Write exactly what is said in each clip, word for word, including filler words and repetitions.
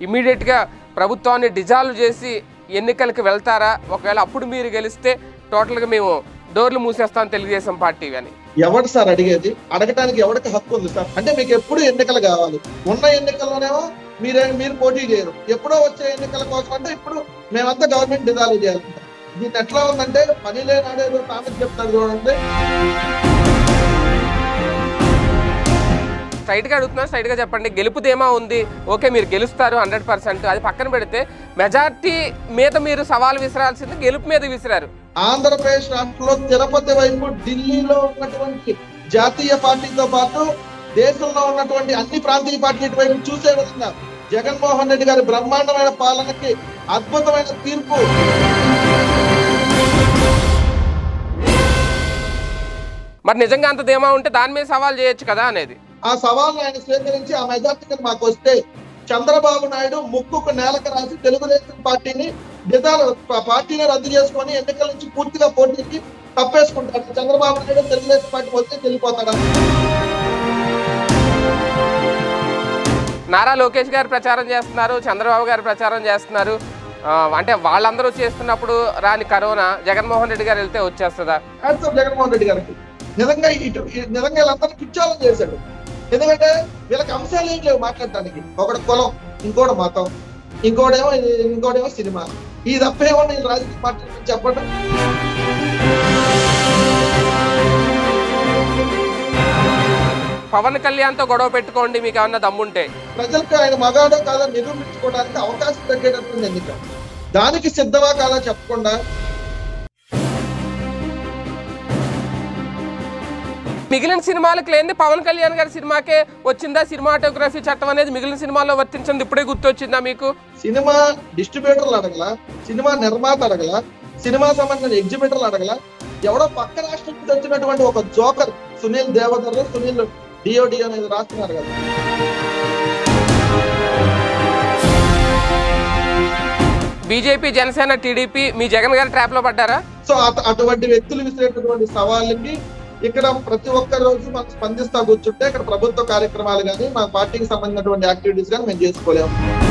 ఇమీడియట్గా ప్రభుత్వాన్ని డిజాల్వ్ చేసి ఎన్నికలకు వెళ్తారా? ఒకవేళ అప్పుడు మీరు గెలిస్తే టోటల్గా మేము డోర్లు మూసేస్తాం తెలుగుదేశం పార్టీ అని. ఎవరు సార్ అడిగేది? అడగటానికి ఎవరికి హక్కు ఉంది సార్? అంటే మీకు ఎప్పుడు ఎన్నికలు కావాలి? ఉన్న ఎన్నికల్లోనేమో మీరే మీరు పోటీ చేయరు. ఎప్పుడో వచ్చే ఎన్నికల కోసం అంటే ఇప్పుడు మేమంతా గవర్నమెంట్ డిజాల్వ్ చేయాలంట. దీన్ని ఎట్లా ఉందంటే పని లేనాడేదో తామని చెప్తారు చూడండి. స్ట్రైట్గా అడుగుతున్నా, స్ట్రైట్గా చెప్పండి. గెలుపుదేమా ఉంది? ఓకే, మీరు గెలుస్తారు హండ్రెడ్ పర్సెంట్. అది పక్కన పెడితే మెజార్టీ మీద మీరు సవాల్ విసిరాల్సింది గెలుపు మీద విసిరారు. ఆంధ్రప్రదేశ్ రాష్ట్రంలో తిరుపతి వైపు ఢిల్లీలో ఉన్నటువంటి జాతీయ పార్టీతో పాటు దేశంలో ఉన్నటువంటి అన్ని ప్రాంతీయ పార్టీల వైపు చూసే విధంగా జగన్మోహన్ రెడ్డి గారి బ్రహ్మాండమైన పాలనకి అద్భుతమైన తీర్పు. మరి నిజంగా అంత ధీమా ఉంటే దాని మీద సవాల్ చేయొచ్చు కదా అనేది. ఆ సవాల్ని ఆయన స్వీకరించి ఆ మెజార్టీ మాకు వస్తే చంద్రబాబు నాయుడు ముక్కుకు నేలకు రాసి తెలుగుదేశం పార్టీని డిజాల్వ్ పార్టీని రద్దు చేసుకొని ఎన్నికల నుంచి పూర్తిగా పోటీకి తప్పేసుకుంటాడు. చంద్రబాబు నాయుడు తెలుగుదేశం పార్టీ వస్తే వెళ్ళిపోతాడా? నారా లోకేష్ గారు ప్రచారం చేస్తున్నారు, చంద్రబాబు గారు ప్రచారం చేస్తున్నారు. అంటే వాళ్ళందరూ చేస్తున్నప్పుడు రాని కరోనా జగన్మోహన్ రెడ్డి గారు వెళ్తే వచ్చేస్తుందా? జగన్మోహన్ రెడ్డి గారికి నిజంగా ఇటు నిజంగా వీళ్ళందరినీ పిచ్చాలని చేశాడు. ఎందుకంటే వీళ్ళకి అంశాలు ఏం లేవు మాట్లాడటానికి. ఒకటి కులం, ఇంకోటి మతం, ఇంకోటేమో ఇంకోటేమో సినిమా. ఈ తప్పేమో నేను రాజకీయ పార్టీ చెప్పండి. పవన్ కళ్యాణ్ తో గొడవ పెట్టుకోండి మీకు ఏమన్నా దమ్ముంటే. ప్రజలకు ఆయన మగాడో కాదో నిరూపించుకోవడానికి అవకాశం తగ్గేటటువంటి ఎన్నిక. దానికి సిద్ధమా కాదా చెప్పకుండా మిగిలిన సినిమాలకు లేని పవన్ కళ్యాణ్ గారి సినిమాకే వచ్చిందా సినిమాటోగ్రఫీ చట్టం అనేది? మిగిలిన సినిమాల్లో వర్తించింది ఇప్పుడే గుర్తొచ్చిందా మీకు? సినిమా డిస్ట్రిబ్యూటర్లు అడగల, సినిమా నిర్మాత అడగల, సినిమా సంబంధించిన ఎగ్జిబిటర్లు అడగల. ఎవడో పక్క రాష్ట్రం నుంచి వచ్చినటువంటి ఒక జోకర్ సునీల్ దేవధర్, సునీల్ డిఓడి అనేది రాస్తున్నారు కదా. బీజేపీ, జనసేన, టీడీపీ మీ జగన్ గారి ట్రాప్ లో పడ్డారా? సో అటువంటి వ్యక్తులు విసిరేటటువంటి సవాళ్ళకి ఇక్కడ ప్రతి ఒక్క రోజు మనం స్పందిస్తా కూర్చుంటే ఇక్కడ ప్రభుత్వ కార్యక్రమాలు కానీ మా పార్టీకి సంబంధించినటువంటి యాక్టివిటీస్ కానీ మేము చేసుకోలేము.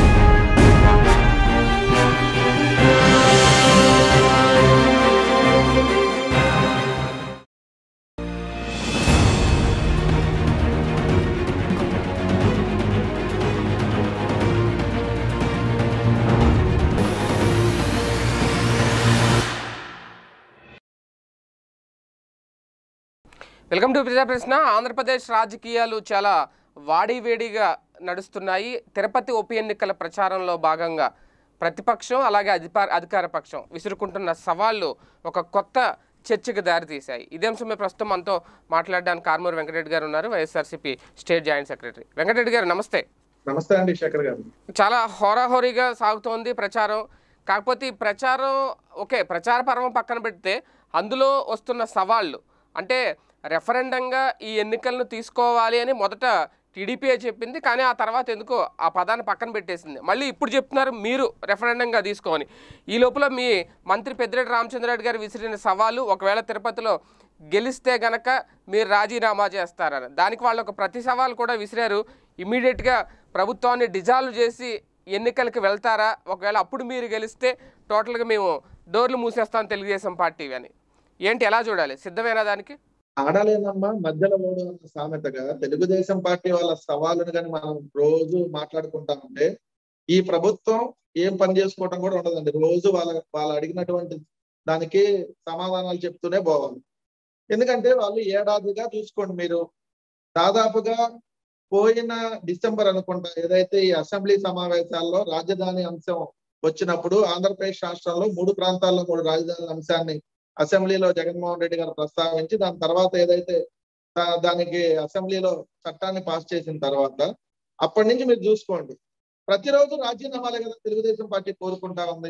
వెల్కమ్ టు ప్రజా ప్రశ్న. ఆంధ్రప్రదేశ్ రాజకీయాలు చాలా వాడివేడిగా నడుస్తున్నాయి. తిరుపతి ఉప ఎన్నికల ప్రచారంలో భాగంగా ప్రతిపక్షం అలాగే అధికార అధికార పక్షం విసురుకుంటున్న సవాళ్లు ఒక కొత్త చర్చకు దారితీశాయి. ఇదే అంశమే ప్రస్తుతం మనతో మాట్లాడడానికి కారుమూరి వెంకటరెడ్డి గారు ఉన్నారు, YSRCP state joint secretary. Venkatareddy గారు నమస్తే. నమస్తే అండి శేఖర్ గారు. చాలా హోరాహోరీగా సాగుతోంది ప్రచారం. కాకపోతే ఈ ప్రచారం ఓకే, ప్రచార పర్వం పక్కన పెడితే అందులో వస్తున్న సవాళ్ళు అంటే రెఫరెండంగా ఈ ఎన్నికలను తీసుకోవాలి అని మొదట టీడీపీఏ చెప్పింది, కానీ ఆ తర్వాత ఎందుకో ఆ పదాన్ని పక్కన పెట్టేసింది. మళ్ళీ ఇప్పుడు చెప్తున్నారు మీరు రెఫరెండంగా తీసుకోని. ఈ లోపల మీ మంత్రి పెద్దిరెడ్డి రామచంద్రారెడ్డి గారు విసిరిన సవాలు, ఒకవేళ తిరుపతిలో గెలిస్తే గనక మీరు రాజీనామా చేస్తారని. దానికి వాళ్ళు ఒక ప్రతి సవాలు కూడా విసిరారు. ఇమీడియట్గా ప్రభుత్వాన్ని డిజాల్వ్ చేసి ఎన్నికలకు వెళ్తారా? ఒకవేళ అప్పుడు మీరు గెలిస్తే టోటల్గా మేము డోర్లు మూసేస్తాం తెలుగుదేశం పార్టీ అని. ఏంటి, ఎలా చూడాలి? సిద్ధమేనా దానికి? ఆడలేనమ్మా మధ్యలో మూడు అన్న సామెతగా తెలుగుదేశం పార్టీ వాళ్ళ సవాళ్ళను కానీ మనం రోజు మాట్లాడుకుంటా ఉంటే ఈ ప్రభుత్వం ఏం పని చేసుకోవటం కూడా ఉండదండి. రోజు వాళ్ళ వాళ్ళు అడిగినటువంటి దానికి సమాధానాలు చెప్తూనే పోవాలి. ఎందుకంటే వాళ్ళు ఏడాదిగా చూసుకోండి, మీరు దాదాపుగా పోయిన డిసెంబర్ అనుకుంటా ఏదైతే ఈ అసెంబ్లీ సమావేశాల్లో రాజధాని అంశం వచ్చినప్పుడు ఆంధ్రప్రదేశ్ రాష్ట్రంలో మూడు ప్రాంతాల్లో మూడు రాజధాని అంశాన్ని అసెంబ్లీలో జగన్మోహన్ రెడ్డి గారు ప్రస్తావించి దాని తర్వాత ఏదైతే దానికి అసెంబ్లీలో చట్టాన్ని పాస్ చేసిన తర్వాత అప్పటి నుంచి మీరు చూసుకోండి ప్రతిరోజు రాజీనామాలే కదా తెలుగుదేశం పార్టీ కోరుకుంటా ఉంది.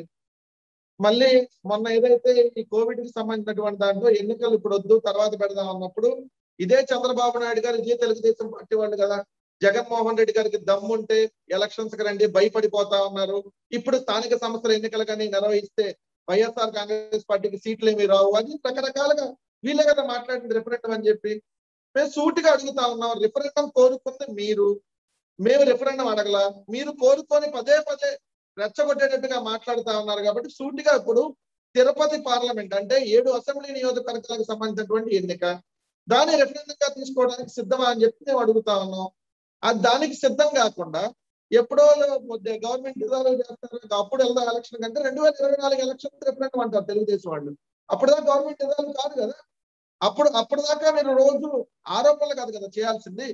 మళ్ళీ మొన్న ఏదైతే ఈ కోవిడ్ కి సంబంధించినటువంటి దాంట్లో ఎన్నికలు ఇప్పుడు వద్దు తర్వాత పెడదాం అన్నప్పుడు ఇదే చంద్రబాబు నాయుడు గారు ఇదే తెలుగుదేశం పార్టీ వాళ్ళు కదా జగన్మోహన్ రెడ్డి గారికి దమ్ముంటే ఎలక్షన్స్ కి రండి భయపడిపోతా ఉన్నారు. ఇప్పుడు స్థానిక సంస్థల ఎన్నికలు కానీ నిర్వహిస్తే వైఎస్ఆర్ కాంగ్రెస్ పార్టీకి సీట్లు ఏమి రావు అని రకరకాలుగా వీళ్ళే కదా మాట్లాడింది రిఫరెండం అని చెప్పి. మేము సూటిగా అడుగుతా ఉన్నాం, రిఫరెండం కోరుకుంది మీరు, మేము రెఫరెండం అడగలా, మీరు కోరుకొని పదే పదే రెచ్చగొట్టేటట్టుగా మాట్లాడుతా ఉన్నారు. కాబట్టి సూటిగా ఇప్పుడు తిరుపతి పార్లమెంట్ అంటే ఏడు అసెంబ్లీ నియోజకవర్గాలకు సంబంధించినటువంటి ఎన్నిక, దాన్ని రెఫరెండంగా తీసుకోవడానికి సిద్ధమా అని చెప్పి మేము అడుగుతా ఉన్నాం. అది దానికి సిద్ధం కాకుండా ఎప్పుడో గవర్నమెంట్ డిజాల్వ్ చేస్తారు, అప్పుడు వెళ్దాం ఎలక్షన్ కంటే రెండు వేల ఇరవై నాలుగు ఎలక్షన్ రెఫరెండం అంటారు తెలుగుదేశం వాళ్ళు. అప్పుడుదా గవర్నమెంట్ డిజాల్వ్ కాదు కదా. అప్పుడు అప్పటిదాకా మీరు రోజు ఆరోపణలు కాదు కదా చేయాల్సింది.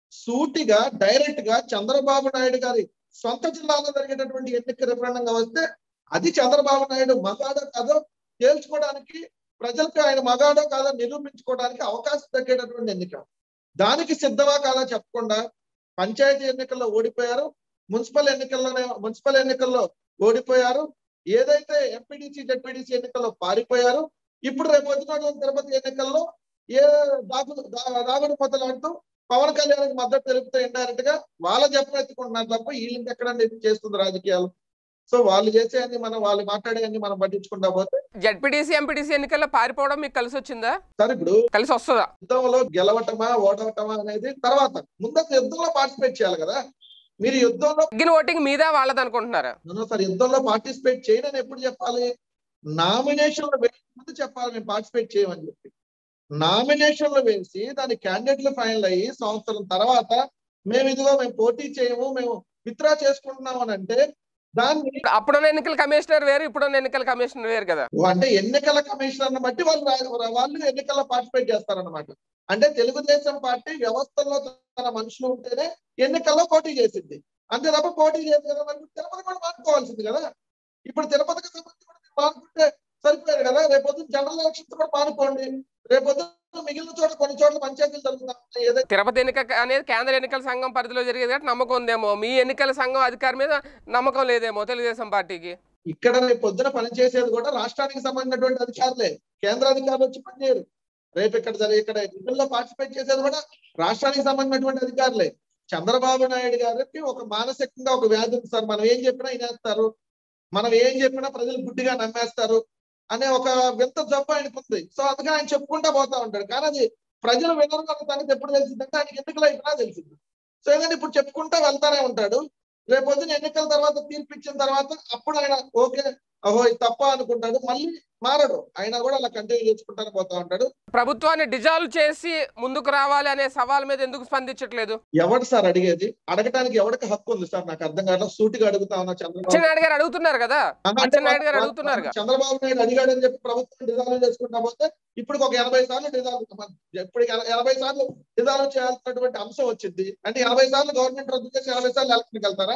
సూటిగా డైరెక్ట్ గా చంద్రబాబు నాయుడు గారి సొంత జిల్లాలో జరిగేటటువంటి ఎన్నిక రెఫరెండంగా వస్తే అది చంద్రబాబు నాయుడు మగాడో కాదో తేల్చుకోవడానికి, ప్రజలకు ఆయన మగాడో కాదో నిరూపించుకోవడానికి అవకాశం దక్కేటటువంటి ఎన్నిక. దానికి సిద్ధమా కాదా చెప్పకుండా పంచాయతీ ఎన్నికల్లో ఓడిపోయారు, మున్సిపల్ ఎన్నికల్లోనే మున్సిపల్ ఎన్నికల్లో ఓడిపోయారు, ఏదైతే ఎంపీడీసీ జెడ్పీడీసీ ఎన్నికల్లో పారిపోయారు. ఇప్పుడు రేపు వచ్చిన తిరుపతి ఎన్నికల్లో ఏ దాగు దాగుడు మొదలాడుతూ పవన్ కళ్యాణ్కి మద్దతు తెలుపుతూ ఇండైరెక్ట్ గా వాళ్ళ చెప్పెత్తుకుంటున్నారు తప్ప వీళ్ళకి ఎక్కడ చేస్తుంది రాజకీయాలు. సో వాళ్ళు చేసేయన్ని మనం వాళ్ళు మాట్లాడేయన్ని మనం పట్టించుకుంటా పోతే జెడ్పీటీసీ ఎంపీటీసీ ఎన్నికల్లో పారిపోవడం మీకు కలిసి వచ్చిందా? సార్ ఇప్పుడు కలిసి వస్తుందా? యుద్ధంలో గెలవటమా ఓడవటమా అనేది తర్వాత, ముందు యుద్ధంలో పార్టిసిపేట్ చేయాలి కదా. మీరు యుద్ధంలో ఓటింగ్ మీద వాళ్ళది అనుకుంటున్నారా? సార్ యుద్ధంలో పార్టిసిపేట్ చేయనని ఎప్పుడు చెప్పాలి? నామినేషన్లు వేసే ముందు చెప్పాలి మేము పార్టిసిపేట్ చేయమని చెప్పి. నామినేషన్లు వేసి దాని క్యాండిడేట్లు ఫైనల్ అయ్యి సంవత్సరం తర్వాత మేము ఇదిగో మేము పోటీ చేయము, మేము విత్డ్రా చేసుకుంటున్నాం అని అంటే దాన్ని అప్పుడున్న ఎన్నికల కమిషనర్ వేరు, ఇప్పుడున్న ఎన్నికల కమిషనర్ వేరు కదా. అంటే ఎన్నికల కమిషనర్ బట్టి వాళ్ళు వాళ్ళు ఎన్నికల్లో పార్టిసిపేట్ చేస్తారన్నమాట. అంటే తెలుగుదేశం పార్టీ వ్యవస్థలో తన మనుషులు ఉంటేనే ఎన్నికల్లో పోటీ చేసింది, అంతే తప్ప పోటీ చేసి కదా. మరి తిరుపతి కూడా మానుకోవాల్సింది కదా. ఇప్పుడు తిరుపతికి సంబంధించి కూడా మీరు మానుకుంటే సరిపోయారు కదా. రేపొద్దు జనరల్ ఎలక్షన్స్ కూడా మానుకోండి, రేపొద్దు మిగిలిన చోట్ల కొన్ని చోట్ల పంచాయతీలు జరుగుతాయి. ఏదైతే తిరుపతి ఎన్నిక అనేది కేంద్ర ఎన్నికల సంఘం పరిధిలో జరిగేది కాబట్టి నమ్మకం ఉందేమో, మీ ఎన్నికల సంఘం అధికారి మీద నమ్మకం లేదేమో తెలుగుదేశం పార్టీకి. ఇక్కడ రేపు పొద్దున పనిచేసేది కూడా రాష్ట్రానికి సంబంధించినటువంటి అధికారులే, కేంద్ర అధికారులు వచ్చి పనిచేయరు. రేపు ఇక్కడ జరిగే ఇక్కడ ఎన్నికల్లో పార్టిసిపేట్ చేసేది కూడా రాష్ట్రానికి సంబంధించినటువంటి అధికారులే. చంద్రబాబు నాయుడు గారికి ఒక మానసికంగా ఒక వ్యాధి ఉంది సార్. మనం ఏం చెప్పినా వినేస్తారు, మనం ఏం చెప్పినా ప్రజలు గుడ్డిగా నమ్మేస్తారు అనే ఒక వింత జబ్బు ఆయనకు ఉంది. సో అందుకని ఆయన చెప్పుకుంటా పోతా ఉంటాడు. కానీ అది ప్రజలు వినరు అన్న సంగతి ఎప్పుడు తెలిసిందంటే ఆయనకి ఎన్నికలు అయిపోయినా తెలిసింది. సో ఏదైనా ఇప్పుడు చెప్పుకుంటా వెళ్తానే ఉంటాడు. రేపు పొద్దున ఎన్నికల తర్వాత తీర్పు ఇచ్చిన తర్వాత అప్పుడు ఆయన ఓకే అహో ఇది తప్ప అనుకుంటాడు, మళ్ళీ మారడు. ఆయన కూడా అలా కంటిన్యూ చేసుకుంటానే పోతా ఉంటాడు. ప్రభుత్వాన్ని డిజాల్వ్ చేసి ముందుకు రావాలి అనే సవాల్ మీద ఎందుకు స్పందించట్లేదు? ఎవరు సార్ అడిగేది? అడగటానికి ఎవరికి హక్కు ఉంది సార్? నాకు అర్థం కాదు. సూటిగా అడుగుతా ఉన్నా. చంద్రబాబు నాయుడు గారు అడుగుతున్నారు కదా, నాయుడు గారు అడుగుతున్నారు. చంద్రబాబు నాయుడు అడిగాడని చెప్పి ప్రభుత్వం డిజాల్వ్ చేసుకుంటా పోతే ఇప్పుడు ఒక ఎనభై సార్లు డిజాల్వ్ ఇప్పుడు ఎనభై సార్లు డిజాల్వ్ చేయాల్సినటువంటి అంశం వచ్చింది అంటే ఎనభై సార్లు గవర్నమెంట్ రద్దు చేసి ఎనభై సార్లు ఎలక్షన్కి వెళ్తారా?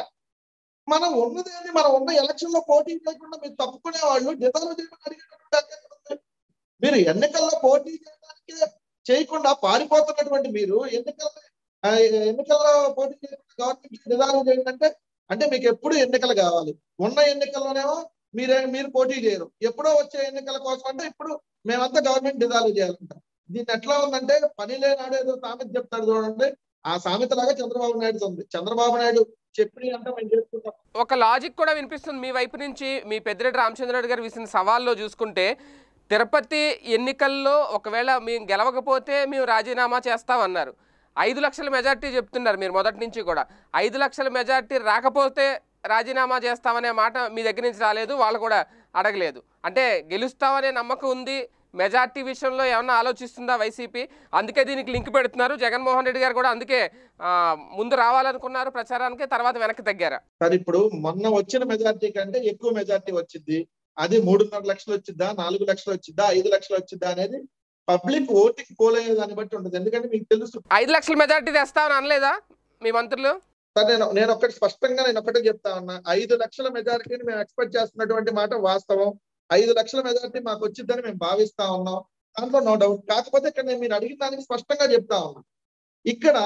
మనం ఉన్నదేంటి, మనం ఉన్న ఎలక్షన్ లో పోటీ చేయకుండా మీరు తప్పుకునే వాళ్ళు డిజాల్వ్ చేయమని అడిగేటటువంటి మీరు ఎన్నికల్లో పోటీ చేయడానికి చేయకుండా పారిపోతున్నటువంటి మీరు ఎన్నికల ఎన్నికల్లో పోటీ చేయకుండా గవర్నమెంట్ డిజాల్వ్ చేయండి అంటే అంటే మీకు ఎప్పుడు ఎన్నికలు కావాలి. ఉన్న ఎన్నికల్లోనేమో మీరే మీరు పోటీ చేయరు, ఎప్పుడో వచ్చే ఎన్నికల కోసం అంటే ఇప్పుడు మేమంతా గవర్నమెంట్ డిజాల్వ్ చేయాలంట. దీన్ని ఎట్లా ఉందంటే పని లేనాడు ఏదో సామెత చెప్తాడు చూడండి, ఆ సామెత లాగా చంద్రబాబు నాయుడు ఉంది. చంద్రబాబు నాయుడు చెప్పి అంటే మేము చేసుకుంటాం. ఒక లాజిక్ కూడా వినిపిస్తుంది మీ వైపు నుంచి. మీ పెద్దిరెడ్డి రామచంద్రరెడ్డి గారు విసిన సవాల్లో చూసుకుంటే తిరుపతి ఎన్నికల్లో ఒకవేళ మేము గెలవకపోతే మేము రాజీనామా చేస్తామన్నారు. ఐదు లక్షల మెజార్టీ చెప్తున్నారు మీరు మొదటి నుంచి కూడా. ఐదు లక్షల మెజార్టీ రాకపోతే రాజీనామా చేస్తామనే మాట మీ దగ్గర నుంచి రాలేదు, వాళ్ళు కూడా అడగలేదు. అంటే గెలుస్తామనే నమ్మకం ఉంది, మెజార్టీ విషయంలో ఏమన్నా ఆలోచిస్తుందా వైసీపీ? అందుకే దీనికి లింక్ పెడుతున్నారు. జగన్మోహన్ రెడ్డి గారు కూడా అందుకే ముందు రావాలనుకున్నారు ప్రచారానికి, తర్వాత వెనక్కి తగ్గారా? సార్ ఇప్పుడు మొన్న వచ్చిన మెజార్టీ కంటే ఎక్కువ మెజార్టీ వచ్చింది. అది మూడున్నర లక్షలు వచ్చిద్దా, నాలుగు లక్షలు వచ్చిద్దా, ఐదు లక్షలు వచ్చిద్దా అనేది పబ్లిక్ ఓటింగ్ పోల్ అయ్యే దాన్ని బట్టి ఉంటుంది. ఎందుకంటే మీకు తెలుసు ఐదు లక్షల మెజార్టీ తెస్తామని అనలేదా మీ మంత్రులు? సార్ నేను నేను ఒకటి స్పష్టంగా నేను ఒకటే చెప్తా ఉన్నా, ఐదు లక్షల మెజారిటీని మేము ఎక్స్పెక్ట్ చేస్తున్నటువంటి మాట వాస్తవం. ఐదు లక్షల మెజారిటీ మాకు వచ్చిద్దని మేము భావిస్తా ఉన్నాం, దాంట్లో నో డౌట్. కాకపోతే ఇక్కడ నేను మీరు అడిగిన దానికి స్పష్టంగా చెప్తా ఉన్నా, ఇక్కడ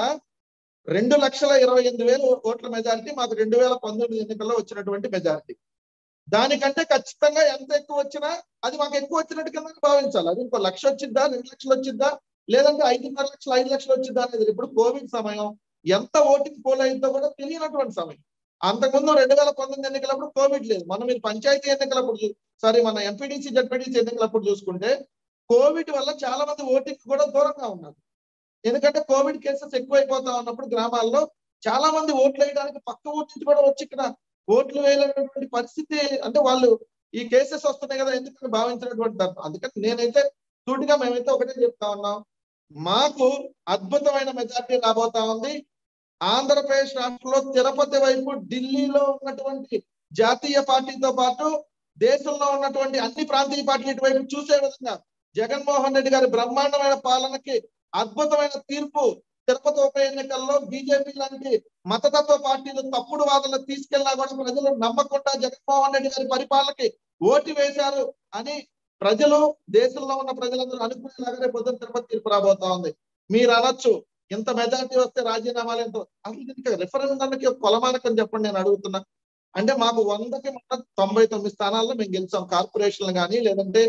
రెండు లక్షల ఇరవై ఎనిమిది వేల ఓట్ల మెజారిటీ మాకు రెండు వేల పంతొమ్మిది ఎన్నికల్లో వచ్చినటువంటి మెజారిటీ. దానికంటే ఖచ్చితంగా ఎంత ఎక్కువ వచ్చినా అది మాకు ఎక్కువ వచ్చినట్టు కింద భావించాలి. అది ఇంకో లక్ష వచ్చిద్దా, రెండు లక్షలు వచ్చిద్దా, లేదంటే ఐదున్నర లక్షలు ఐదు లక్షలు వచ్చిద్దా అనేది ఇప్పుడు కోవిడ్ సమయం, ఎంత ఓటింగ్ పోల్ అయిందో కూడా తెలియనటువంటి సమయం. అంతకుముందు రెండు వేల పంతొమ్మిది ఎన్నికలప్పుడు కోవిడ్ లేదు. మనం మీరు పంచాయతీ ఎన్నికలప్పుడు సారీ మన ఎంపీడీసీ జెడ్పీడీసీ ఎన్నికలప్పుడు చూసుకుంటే కోవిడ్ వల్ల చాలా మంది ఓటింగ్ కూడా దూరంగా ఉన్నారు. ఎందుకంటే కోవిడ్ కేసెస్ ఎక్కువైపోతా ఉన్నప్పుడు గ్రామాల్లో చాలా మంది ఓట్లు వేయడానికి పక్క ఊరి నుంచి కూడా వచ్చి ఇక్కడ ఓట్లు వేయలేనటువంటి పరిస్థితి, అంటే వాళ్ళు ఈ కేసెస్ వస్తున్నాయి కదా ఎందుకని భావించినటువంటి. అందుకని నేనైతే సూటిగా మేమైతే ఒకటే చెప్తా ఉన్నాం, మాకు అద్భుతమైన మెజార్టీ రాబోతా ఉంది. ఆంధ్రప్రదేశ్ రాష్ట్రంలో తిరుపతి వైపు ఢిల్లీలో ఉన్నటువంటి జాతీయ పార్టీతో పాటు దేశంలో ఉన్నటువంటి అన్ని ప్రాంతీయ పార్టీల వైపు చూసే విధంగా జగన్మోహన్ రెడ్డి గారి బ్రహ్మాండమైన పాలనకి అద్భుతమైన తీర్పు. తిరుపతి ఉప ఎన్నికల్లో బీజేపీ లాంటి మతతత్వ పార్టీలు తప్పుడు వాదనలు తీసుకెళ్ళినా కూడా ప్రజలు నమ్మకుండా జగన్మోహన్ రెడ్డి గారి పరిపాలనకి ఓటు వేశారు అని ప్రజలు, దేశంలో ఉన్న ప్రజలందరూ అనుకునేలాగానే పొద్దున తిరుపతి తీర్పు రాబోతా ఉంది. మీరు అనొచ్చు ఇంత మెజార్టీ వస్తే రాజీనామాలు ఎంతో, అసలు రిఫరెండంకి కొలమానకం చెప్పండి నేను అడుగుతున్నా. అంటే మాకు వందకి మొన్న తొంభై తొమ్మిది స్థానాల్లో మేము గెలిచాం, కార్పొరేషన్లు కానీ లేదంటే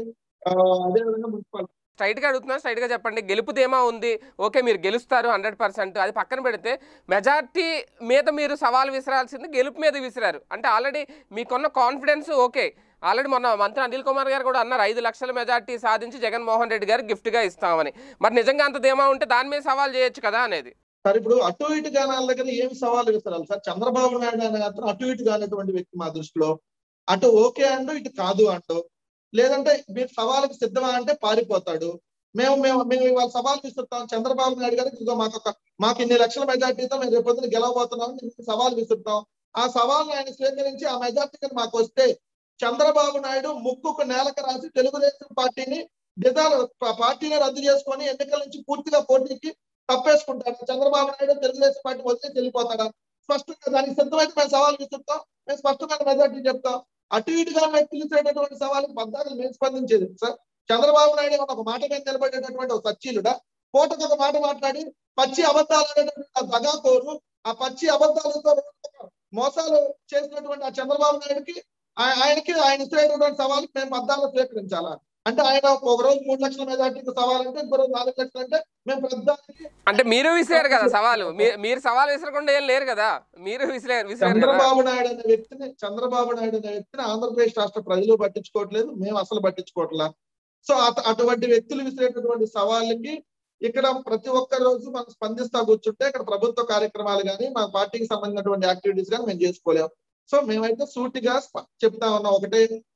అదే విధంగా మున్సిపాలిటీ. స్ట్రైట్ గా అడుగుతున్నా, స్ట్రైట్ గా చెప్పండి, గెలుపు ధీమా ఉంది, ఓకే మీరు గెలుస్తారు హండ్రెడ్ పర్సెంట్, అది పక్కన పెడితే మెజార్టీ మీద మీరు సవాల్ విసిరాల్సింది గెలుపు మీద విసిరారు. అంటే ఆల్రెడీ మీకున్న కాన్ఫిడెన్స్ ఓకే. ఆల్రెడీ మొన్న మంత్రి అనిల్ కుమార్ గారు కూడా అన్నారు ఐదు లక్షల మెజార్టీ సాధించి జగన్మోహన్ రెడ్డి గారు గిఫ్ట్ గా ఇస్తామని. మరి నిజంగా అంత ధీమా ఉంటే దాని మీద సవాల్ చేయొచ్చు కదా అనేది. సార్ ఇప్పుడు అటు ఇటు గానాల దగ్గర ఏమి సవాల్ విసరాలి సార్? చంద్రబాబు నాయుడు అనే అతను అటు ఇటు కానటువంటి వ్యక్తి మా దృష్టిలో. అటు ఓకే అంటూ ఇటు కాదు అంటూ, లేదంటే మీరు సవాలుకి సిద్ధమా అంటే పారిపోతాడు. మేము మేము మేము ఇవాళ సవాల్ విసురుతాం చంద్రబాబు నాయుడు గారికి, ఇదిగో మాకు ఒక మాకు ఇన్ని లక్షల మెజార్టీతో మేము రేపు పొద్దున గెలవబోతున్నాం సవాల్ విసురుతాం. ఆ సవాల్ని ఆయన స్వీకరించి ఆ మెజార్టీ మాకు వస్తే చంద్రబాబు నాయుడు ముక్కుకు నేలకు రాసి తెలుగుదేశం పార్టీని డిజాల్ పార్టీని రద్దు చేసుకొని ఎన్నికల నుంచి పూర్తిగా పోటీకి తప్పేసుకుంటాడు. చంద్రబాబు నాయుడు తెలుగుదేశం పార్టీ వదిలేసి వెళ్ళిపోతాడా? స్పష్టంగా దానికి సిద్ధమైతే మేము సవాల్ విసురుతాం, మేము స్పష్టమైన మెజార్టీ చెప్తాం. అటు ఇటుగా మేము పిలిచేటటువంటి సవాళ్ళకి బద్దాలు మేము స్పందించేది సార్. చంద్రబాబు నాయుడు ఒక మాట మీద నిలబడేటటువంటి ఒక సచ్చీలుడా, పూటకు ఒక మాట మాట్లాడి పచ్చి అబద్ధాలు అనేటటువంటి దగాకోరు, ఆ పచ్చి అబద్ధాలతో మోసాలు చేసినటువంటి ఆ చంద్రబాబు నాయుడుకి ఆయనకి ఆయన ఇచ్చేటటువంటి సవాళ్ళకి మేము బద్దాలు స్వీకరించాలా? అంటే ఆయన ఒక రోజు మూడు లక్షల మెజార్టీకి సవాల్ అంటే ఇంకో రోజు నాలుగు లక్షలు అంటే మేము ప్రధానికి అంటే మీరు విసిరారు కదా సవాలు, మీరు సవాల్ విసరకుండా ఏం లేరు కదా, మీరు విసిరారు. చంద్రబాబు నాయుడు అనే వ్యక్తిని చంద్రబాబు నాయుడు అనే వ్యక్తిని ఆంధ్రప్రదేశ్ రాష్ట్ర ప్రజలు పట్టించుకోవట్లేదు, మేము అసలు పట్టించుకోవట్లా. సో అటువంటి వ్యక్తులు విసిరేటటువంటి సవాళ్ళకి ఇక్కడ ప్రతి ఒక్క రోజు మనం స్పందిస్తా కూర్చుంటే ఇక్కడ ప్రభుత్వ కార్యక్రమాలు కానీ మా పార్టీకి సంబంధించినటువంటి యాక్టివిటీస్ కానీ మేము చేసుకోలేము. సో మేమైతే సూటిగా చెప్తా ఉన్నాం ఒకటే,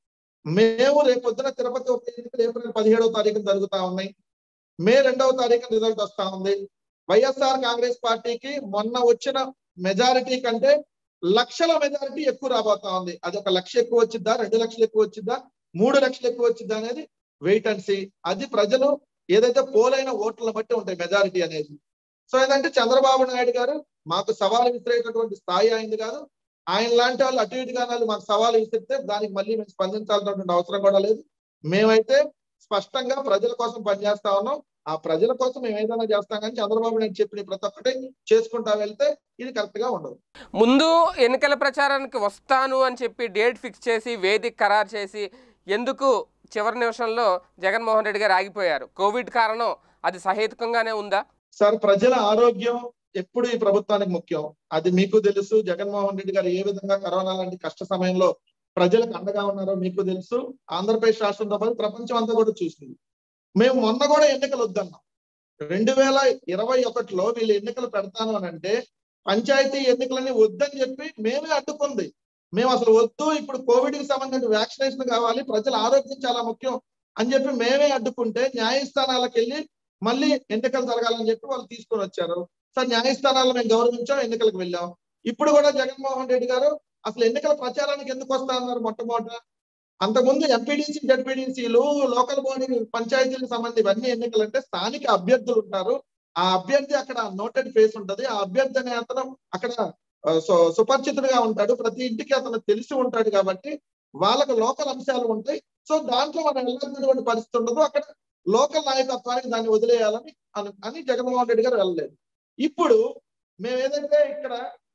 మేము రేపొద్దున తిరుపతి ఉప ఎన్నికలు ఏప్రిల్ పదిహేడవ తారీఖున జరుగుతా ఉన్నాయి. మే రెండవ తారీఖున రిజల్ట్ వస్తా ఉంది. వైఎస్ఆర్ కాంగ్రెస్ పార్టీకి మొన్న వచ్చిన మెజారిటీ కంటే లక్షల మెజారిటీ ఎక్కువ రాబోతా ఉంది. అది ఒక లక్ష ఎక్కువ వచ్చిద్దా, రెండు లక్షలు ఎక్కువ వచ్చిద్దా, మూడు లక్షలు ఎక్కువ వచ్చిద్దా అనేది వెయిట్ అండ్ సీ. అది ప్రజలు ఏదైతే పోలైన ఓట్లను బట్టి ఉంటాయి మెజారిటీ అనేది. సో ఏంటంటే చంద్రబాబు నాయుడు గారు మాకు సవాలు విసిరేటటువంటి స్థాయి అయింది కాదు. ఆయన లాంటి వాళ్ళు అటు ఇటు గానాలు మాకు సవాలు విసిరితే దానికి మళ్ళీ మేము స్పందించాల్సినటువంటి అవసరం కూడా లేదు. మేమైతే స్పష్టంగా ప్రజల కోసం పనిచేస్తా ఉన్నాం. ఆ ప్రజల కోసం మేము ఏదైనా చేస్తాం కానీ చంద్రబాబు నాయుడు చెప్పిన ప్రతి ఒక్కటి చేసుకుంటా వెళ్తే ఇది కరెక్ట్ గా ఉండదు. ముందు ఎన్నికల ప్రచారానికి వస్తాను అని చెప్పి డేట్ ఫిక్స్ చేసి వేదిక ఖరారు చేసి ఎందుకు చివరి నిమిషంలో జగన్మోహన్ రెడ్డి గారు ఆగిపోయారు? కోవిడ్ కారణం అది సహేతుకంగానే ఉందా? సార్ ప్రజల ఆరోగ్యం ఎప్పుడు ఈ ప్రభుత్వానికి ముఖ్యం, అది మీకు తెలుసు. జగన్మోహన్ రెడ్డి గారు ఏ విధంగా కరోనా లాంటి కష్ట సమయంలో ప్రజలకు అండగా ఉన్నారో మీకు తెలుసు. ఆంధ్రప్రదేశ్ రాష్ట్రంతో పాటు ప్రపంచం అంతా కూడా చూసింది. మేము మొన్న కూడా ఎన్నికలు వద్దన్నాం. రెండు వేల ఇరవై ఒకటిలో వీళ్ళు ఎన్నికలు పెడతాను అని అంటే పంచాయతీ ఎన్నికలని వద్దని చెప్పి మేమే అడ్డుకుంది. మేము అసలు వద్దు, ఇప్పుడు కోవిడ్ కి సంబంధించిన వ్యాక్సినేషన్ కావాలి, ప్రజల ఆరోగ్యం చాలా ముఖ్యం అని చెప్పి మేమే అడ్డుకుంటే న్యాయస్థానాలకు వెళ్ళి మళ్ళీ ఎన్నికలు జరగాలని చెప్పి వాళ్ళు తీసుకొని వచ్చారు. సార్ న్యాయస్థానాలను మేము గౌరవించాం, ఎన్నికలకు వెళ్ళాం. ఇప్పుడు కూడా జగన్మోహన్ రెడ్డి గారు అసలు ఎన్నికల ప్రచారానికి ఎందుకు వస్తా అన్నారు? మొట్టమొదట అంతకుముందు ఎంపీడీసీ జడ్పీడీసీలు లోకల్ బాడీ పంచాయతీలకు సంబంధించి ఇవన్నీ ఎన్నికలు అంటే స్థానిక అభ్యర్థులు ఉంటారు. ఆ అభ్యర్థి అక్కడ నోటెడ్ ఫేస్ ఉంటది. ఆ అభ్యర్థి అనే అతను అక్కడ సుపరిచితుడుగా ఉంటాడు, ప్రతి ఇంటికి అతను తెలిసి ఉంటాడు కాబట్టి వాళ్ళకు లోకల్ అంశాలు ఉంటాయి. సో దాంట్లో మనం వెళ్ళాల్సినటువంటి పరిస్థితి ఉండదు. అక్కడ లోకల్ నాయకత్వానికి దాన్ని వదిలేయాలని అని జగన్మోహన్ రెడ్డి గారు వెళ్ళలేదు. ఇప్పుడు మేము ఏదైతే ఇక్కడ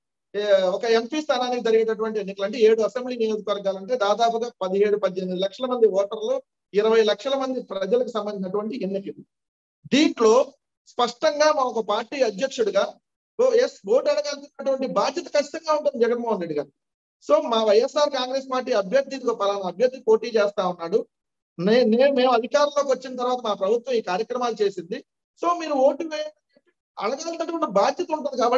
ఒక ఎంపీ స్థానానికి జరిగేటటువంటి ఎన్నికలు అంటే ఏడు అసెంబ్లీ నియోజకవర్గాలంటే దాదాపుగా పదిహేడు పద్దెనిమిది లక్షల మంది ఓటర్లు, ఇరవై లక్షల మంది ప్రజలకు సంబంధించినటువంటి ఎన్నికలు. దీంట్లో స్పష్టంగా మా ఒక పార్టీ అధ్యక్షుడిగా ఎస్ ఓటు అడగాల్సినటువంటి బాధ్యత ఖచ్చితంగా ఉంటుంది జగన్మోహన్ రెడ్డి గారు. సో మా వైఎస్ఆర్ కాంగ్రెస్ పార్టీ అభ్యర్థి పలానా అభ్యర్థి పోటీ చేస్తా ఉన్నాడు, నేను మేము అధికారంలోకి వచ్చిన తర్వాత మా ప్రభుత్వం ఈ కార్యక్రమాలు చేసింది, సో మీరు ఓటు వేయాలని చెప్పి అడగాల్సినటువంటి బాధ్యత ఉంటుంది. కాబట్టి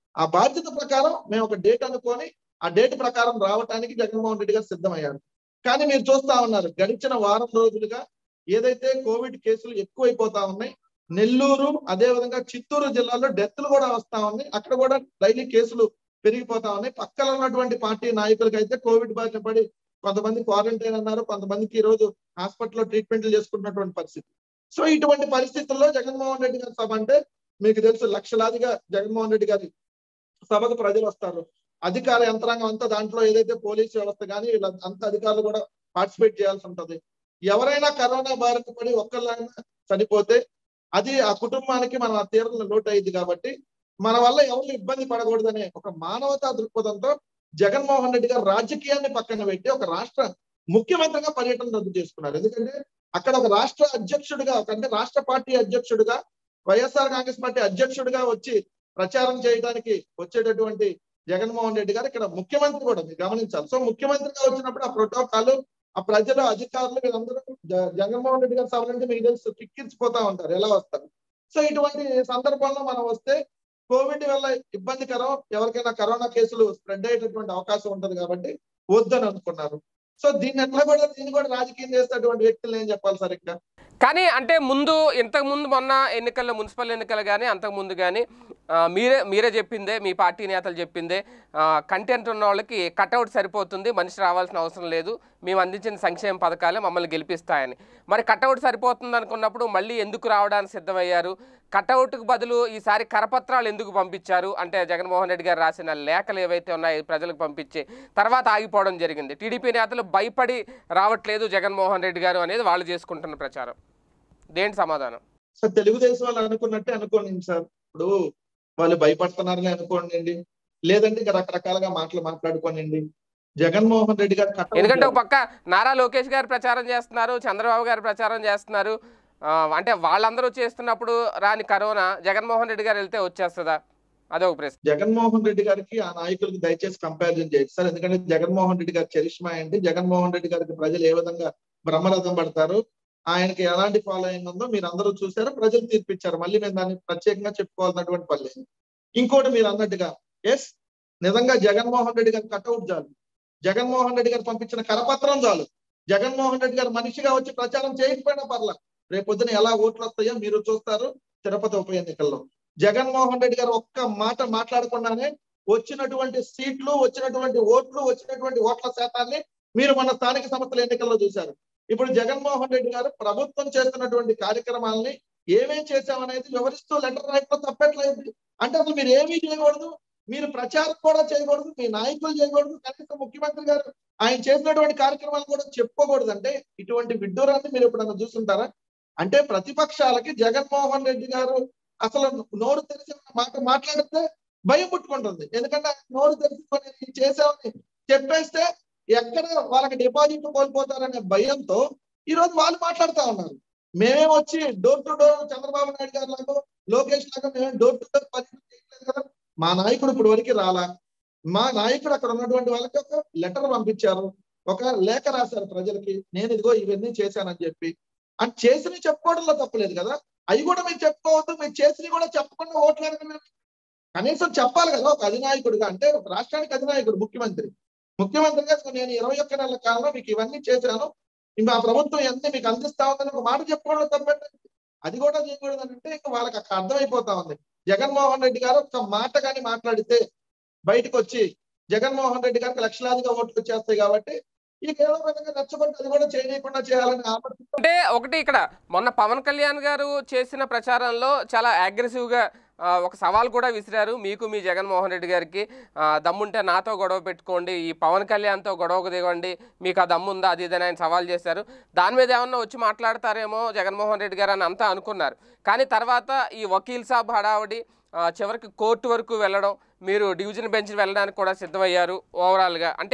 ఆ బాధ్యత ప్రకారం మేము ఒక డేట్ అనుకొని ఆ డేట్ ప్రకారం రావటానికి జగన్మోహన్ రెడ్డి గారు సిద్ధమయ్యారు. కానీ మీరు చూస్తా ఉన్నారు గడిచిన వారం రోజులుగా ఏదైతే కోవిడ్ కేసులు ఎక్కువైపోతా ఉన్నాయి, నెల్లూరు అదేవిధంగా చిత్తూరు జిల్లాలో డెత్లు కూడా వస్తా ఉన్నాయి. అక్కడ కూడా డైలీ కేసులు పెరిగిపోతా ఉన్నాయి. పక్కన ఉన్నటువంటి పార్టీ నాయకులకి అయితే కోవిడ్ బారిన పడి కొంతమంది క్వారంటైన్ అన్నారు, కొంతమందికి ఈ రోజు హాస్పిటల్లో ట్రీట్మెంట్లు చేసుకున్నటువంటి పరిస్థితి. సో ఇటువంటి పరిస్థితుల్లో జగన్మోహన్ రెడ్డి గారి సభ అంటే మీకు తెలుసు, లక్షలాదిగా జగన్మోహన్ రెడ్డి గారి సభకు ప్రజలు వస్తారు. అధికార యంత్రాంగం అంతా దాంట్లో ఏదైతే పోలీసు వ్యవస్థ కానీ వీళ్ళ అంత అధికారులు కూడా పార్టిసిపేట్ చేయాల్సి ఉంటది. ఎవరైనా కరోనా బారిన పడి ఒక్కళ్ళైనా చనిపోతే అది ఆ కుటుంబానికి మన తీవ్ర లోటు అయింది. కాబట్టి మన వల్ల ఎవరు ఇబ్బంది పడకూడదనే ఒక మానవతా దృక్పథంతో జగన్మోహన్ రెడ్డి గారు రాజకీయాన్ని పక్కన పెట్టి ఒక రాష్ట్ర ముఖ్యమంత్రిగా పర్యటన రద్దు చేసుకున్నారు. ఎందుకంటే అక్కడ ఒక రాష్ట్ర అధ్యక్షుడిగా అంటే రాష్ట్ర పార్టీ అధ్యక్షుడిగా వైఎస్ఆర్ కాంగ్రెస్ పార్టీ అధ్యక్షుడిగా వచ్చి ప్రచారం చేయడానికి వచ్చేటటువంటి జగన్మోహన్ రెడ్డి గారు ఇక్కడ ముఖ్యమంత్రి కూడా మీరు గమనించాలి. సో ముఖ్యమంత్రిగా వచ్చినప్పుడు ఆ ప్రోటోకాల్ ఆ ప్రజలు అధికారులు వీళ్ళందరూ జగన్మోహన్ రెడ్డి గారి సభ నుండి మీకు తెలుసు కిక్కిరిచిపోతా ఉంటారు, ఎలా వస్తారు. సో ఇటువంటి సందర్భంలో మనం వస్తే కోవిడ్ వల్ల ఇబ్బందికరం, ఎవరికైనా కరోనా కేసులు స్ప్రెడ్ అయ్యేటటువంటి అవకాశం ఉంటది కాబట్టి వద్దని అనుకున్నారు. సో దీన్ని ఎట్లా కూడా దీన్ని కూడా రాజకీయం చేసేటువంటి వ్యక్తులు ఏం చెప్పాలి సార్ ఇక్కడ. కానీ అంటే ముందు ఇంతకు ముందు మొన్న ఎన్నికల్లో మున్సిపల్ ఎన్నికలు కానీ అంతకు ముందు కానీ మీరే మీరే చెప్పిందే, మీ పార్టీ నేతలు చెప్పిందే, కంటెంట్ ఉన్న వాళ్ళకి కట్అవుట్ సరిపోతుంది, మనిషి రావాల్సిన అవసరం లేదు, మేము అందించిన సంక్షేమ పథకాలే మమ్మల్ని గెలిపిస్తాయని. మరి కట్అవుట్ సరిపోతుంది అనుకున్నప్పుడు మళ్ళీ ఎందుకు రావడానికి సిద్ధమయ్యారు? కట్అవుట్కు బదులు ఈసారి కరపత్రాలు ఎందుకు పంపించారు? అంటే జగన్మోహన్ రెడ్డి గారు రాసిన లేఖలు ఏవైతే ఉన్నాయో ప్రజలకు పంపించి తర్వాత ఆగిపోవడం జరిగింది. టీడీపీ నేతలు భయపడి రావట్లేదు జగన్మోహన్ రెడ్డి గారు అనేది వాళ్ళు చేసుకుంటున్న ప్రచారం. దేంటి సమాధానం? సార్ తెలుగుదేశం వాళ్ళు అనుకున్నట్టే అనుకోండి సార్. ఇప్పుడు వాళ్ళు భయపడుతున్నారని అనుకోండి, లేదంటే ఇంకా రకరకాలుగా మాటలు మాట్లాడుకోనండి. జగన్మోహన్ రెడ్డి గారు ఎందుకంటే ఒక పక్క నారా లోకేష్ గారు ప్రచారం చేస్తున్నారు, చంద్రబాబు గారు ప్రచారం చేస్తున్నారు. అంటే వాళ్ళందరూ చేస్తున్నప్పుడు రాని కరోనా జగన్మోహన్ రెడ్డి గారు వెళ్తే వచ్చేస్తుందా? అదొక ప్రశ్న. జగన్మోహన్ రెడ్డి గారికి ఆ నాయకులకి దయచేసి కంపారిజన్ చేయొచ్చు సార్. ఎందుకంటే జగన్మోహన్ రెడ్డి గారి చరిష్మా ఏంటి, జగన్మోహన్ రెడ్డి గారికి ప్రజలు ఏ విధంగా బ్రహ్మరథం పడతారు, ఆయనకి ఎలాంటి ఫాలోయింగ్ ఉందో మీరు అందరూ చూసారు, ప్రజలు తీర్పిచ్చారు. మళ్ళీ మేము దాన్ని ప్రత్యేకంగా చెప్పుకోవాల్సినటువంటి పని లేదు. ఇంకోటి మీరు అన్నట్టుగా ఎస్ నిజంగా జగన్మోహన్ రెడ్డి గారి కట్అవుట్ చాలు, జగన్మోహన్ రెడ్డి గారు పంపించిన కరపత్రం చాలు, జగన్మోహన్ రెడ్డి గారు మనిషిగా వచ్చి ప్రచారం చేయకపోయినా పర్లా, రేపొద్దున ఎలా ఓట్లు వస్తాయో మీరు చూస్తారు తిరుపతి ఉప ఎన్నికల్లో. జగన్మోహన్ రెడ్డి గారు ఒక్క మాట మాట్లాడకుండానే వచ్చినటువంటి సీట్లు, వచ్చినటువంటి ఓట్లు, వచ్చినటువంటి ఓట్ల శాతాన్ని మీరు మన స్థానిక సంస్థల ఎన్నికల్లో చూశారు. ఇప్పుడు జగన్మోహన్ రెడ్డి గారు ప్రభుత్వం చేస్తున్నటువంటి కార్యక్రమాలని ఏమేం చేశామనేది వివరిస్తూ లెటర్ రాయడం తప్పట్లేదు. అంటే అసలు మీరు ఏమీ చేయకూడదు, మీరు ప్రచారం కూడా చేయకూడదు, మీ నాయకులు చేయకూడదు, కనీసం ముఖ్యమంత్రి గారు ఆయన చేసినటువంటి కార్యక్రమాలు కూడా చెప్పుకోకూడదు. అంటే ఇటువంటి విడ్డూరాన్ని మీరు ఎప్పుడన్నా చూస్తుంటారా? అంటే ప్రతిపక్షాలకి జగన్మోహన్ రెడ్డి గారు అసలు నోరు తెరిచి మాట మాట్లాడితే భయం పుట్టుకుంటుంది. ఎందుకంటే నోరు తెరిచి చేసామని చెప్పేస్తే ఎక్కడ వాళ్ళకి డిపాజిట్ కోల్పోతారనే భయంతో ఈ రోజు వాళ్ళు మాట్లాడుతూ ఉన్నారు. మేమే వచ్చి door to door Chandrababu Naidu గారు లాగా లోకేష్ లాగా మేము డోర్ టు డోర్ పర్యటన చేయట్లేదు కదా. మా నాయకుడు ఇప్పుడు వరకు రాలా, మా నాయకుడు అక్కడ ఉన్నటువంటి వాళ్ళకి ఒక లెటర్ పంపించారు, ఒక లేఖ రాశారు ప్రజలకి, నేను ఇదిగో ఇవన్నీ చేశానని చెప్పి. అని చేసినవి చెప్పుకోవడంలో తప్పలేదు కదా, అవి కూడా మీరు చెప్పుకోవద్దు, మీరు చేసినవి కూడా చెప్పకుండా ఓట్లేదు. కనీసం చెప్పాలి కదా ఒక అధినాయకుడిగా. అంటే ఒక రాష్ట్రానికి అధినాయకుడు ముఖ్యమంత్రి, ముఖ్యమంత్రిగా నేను ఇరవై ఒక్క నెలల కాలంలో మీకు ఇవన్నీ చేశాను, మా ప్రభుత్వం ఎన్ని మీకు అందిస్తా ఉందని ఒక మాట చెప్పుకోవడం తప్పండి. అది కూడా చేయకూడదు అంటే ఇంకా వాళ్ళకి అక్కడ అర్థమైపోతా ఉంది. జగన్మోహన్ రెడ్డి గారు ఒక మాట కానీ మాట్లాడితే బయటకు వచ్చి జగన్మోహన్ రెడ్డి గారికి లక్షలాదిగా ఓట్లు వచ్చేస్తాయి కాబట్టి ఈ ఏదో విధంగా నచ్చకుండా అది కూడా చేయకుండా చేయాలని ఆపత్తి. అంటే ఒకటి ఇక్కడ మొన్న పవన్ కళ్యాణ్ గారు చేసిన ప్రచారంలో చాలా అగ్రెసివ్ గా ఒక సవాల్ కూడా విసిరారు మీకు, మీ జగన్మోహన్ రెడ్డి గారికి. దమ్ముంటే నాతో గొడవ పెట్టుకోండి, ఈ పవన్ కళ్యాణ్తో గొడవకు దిగండి, మీకు ఆ దమ్ముందా అది ఇదని ఆయన సవాల్ చేశారు. దాని మీద ఏమన్నా వచ్చి మాట్లాడతారేమో జగన్మోహన్ రెడ్డి గారు అని అంతా అనుకున్నారు. కానీ తర్వాత ఈ వకీల్ సాబ్ హడావడి చివరికి కోర్టు వరకు వెళ్ళడం, మీరు డివిజన్ బెంచ్ వెళ్ళడానికి కూడా సిద్ధమయ్యారు ఓవరాల్గా. అంటే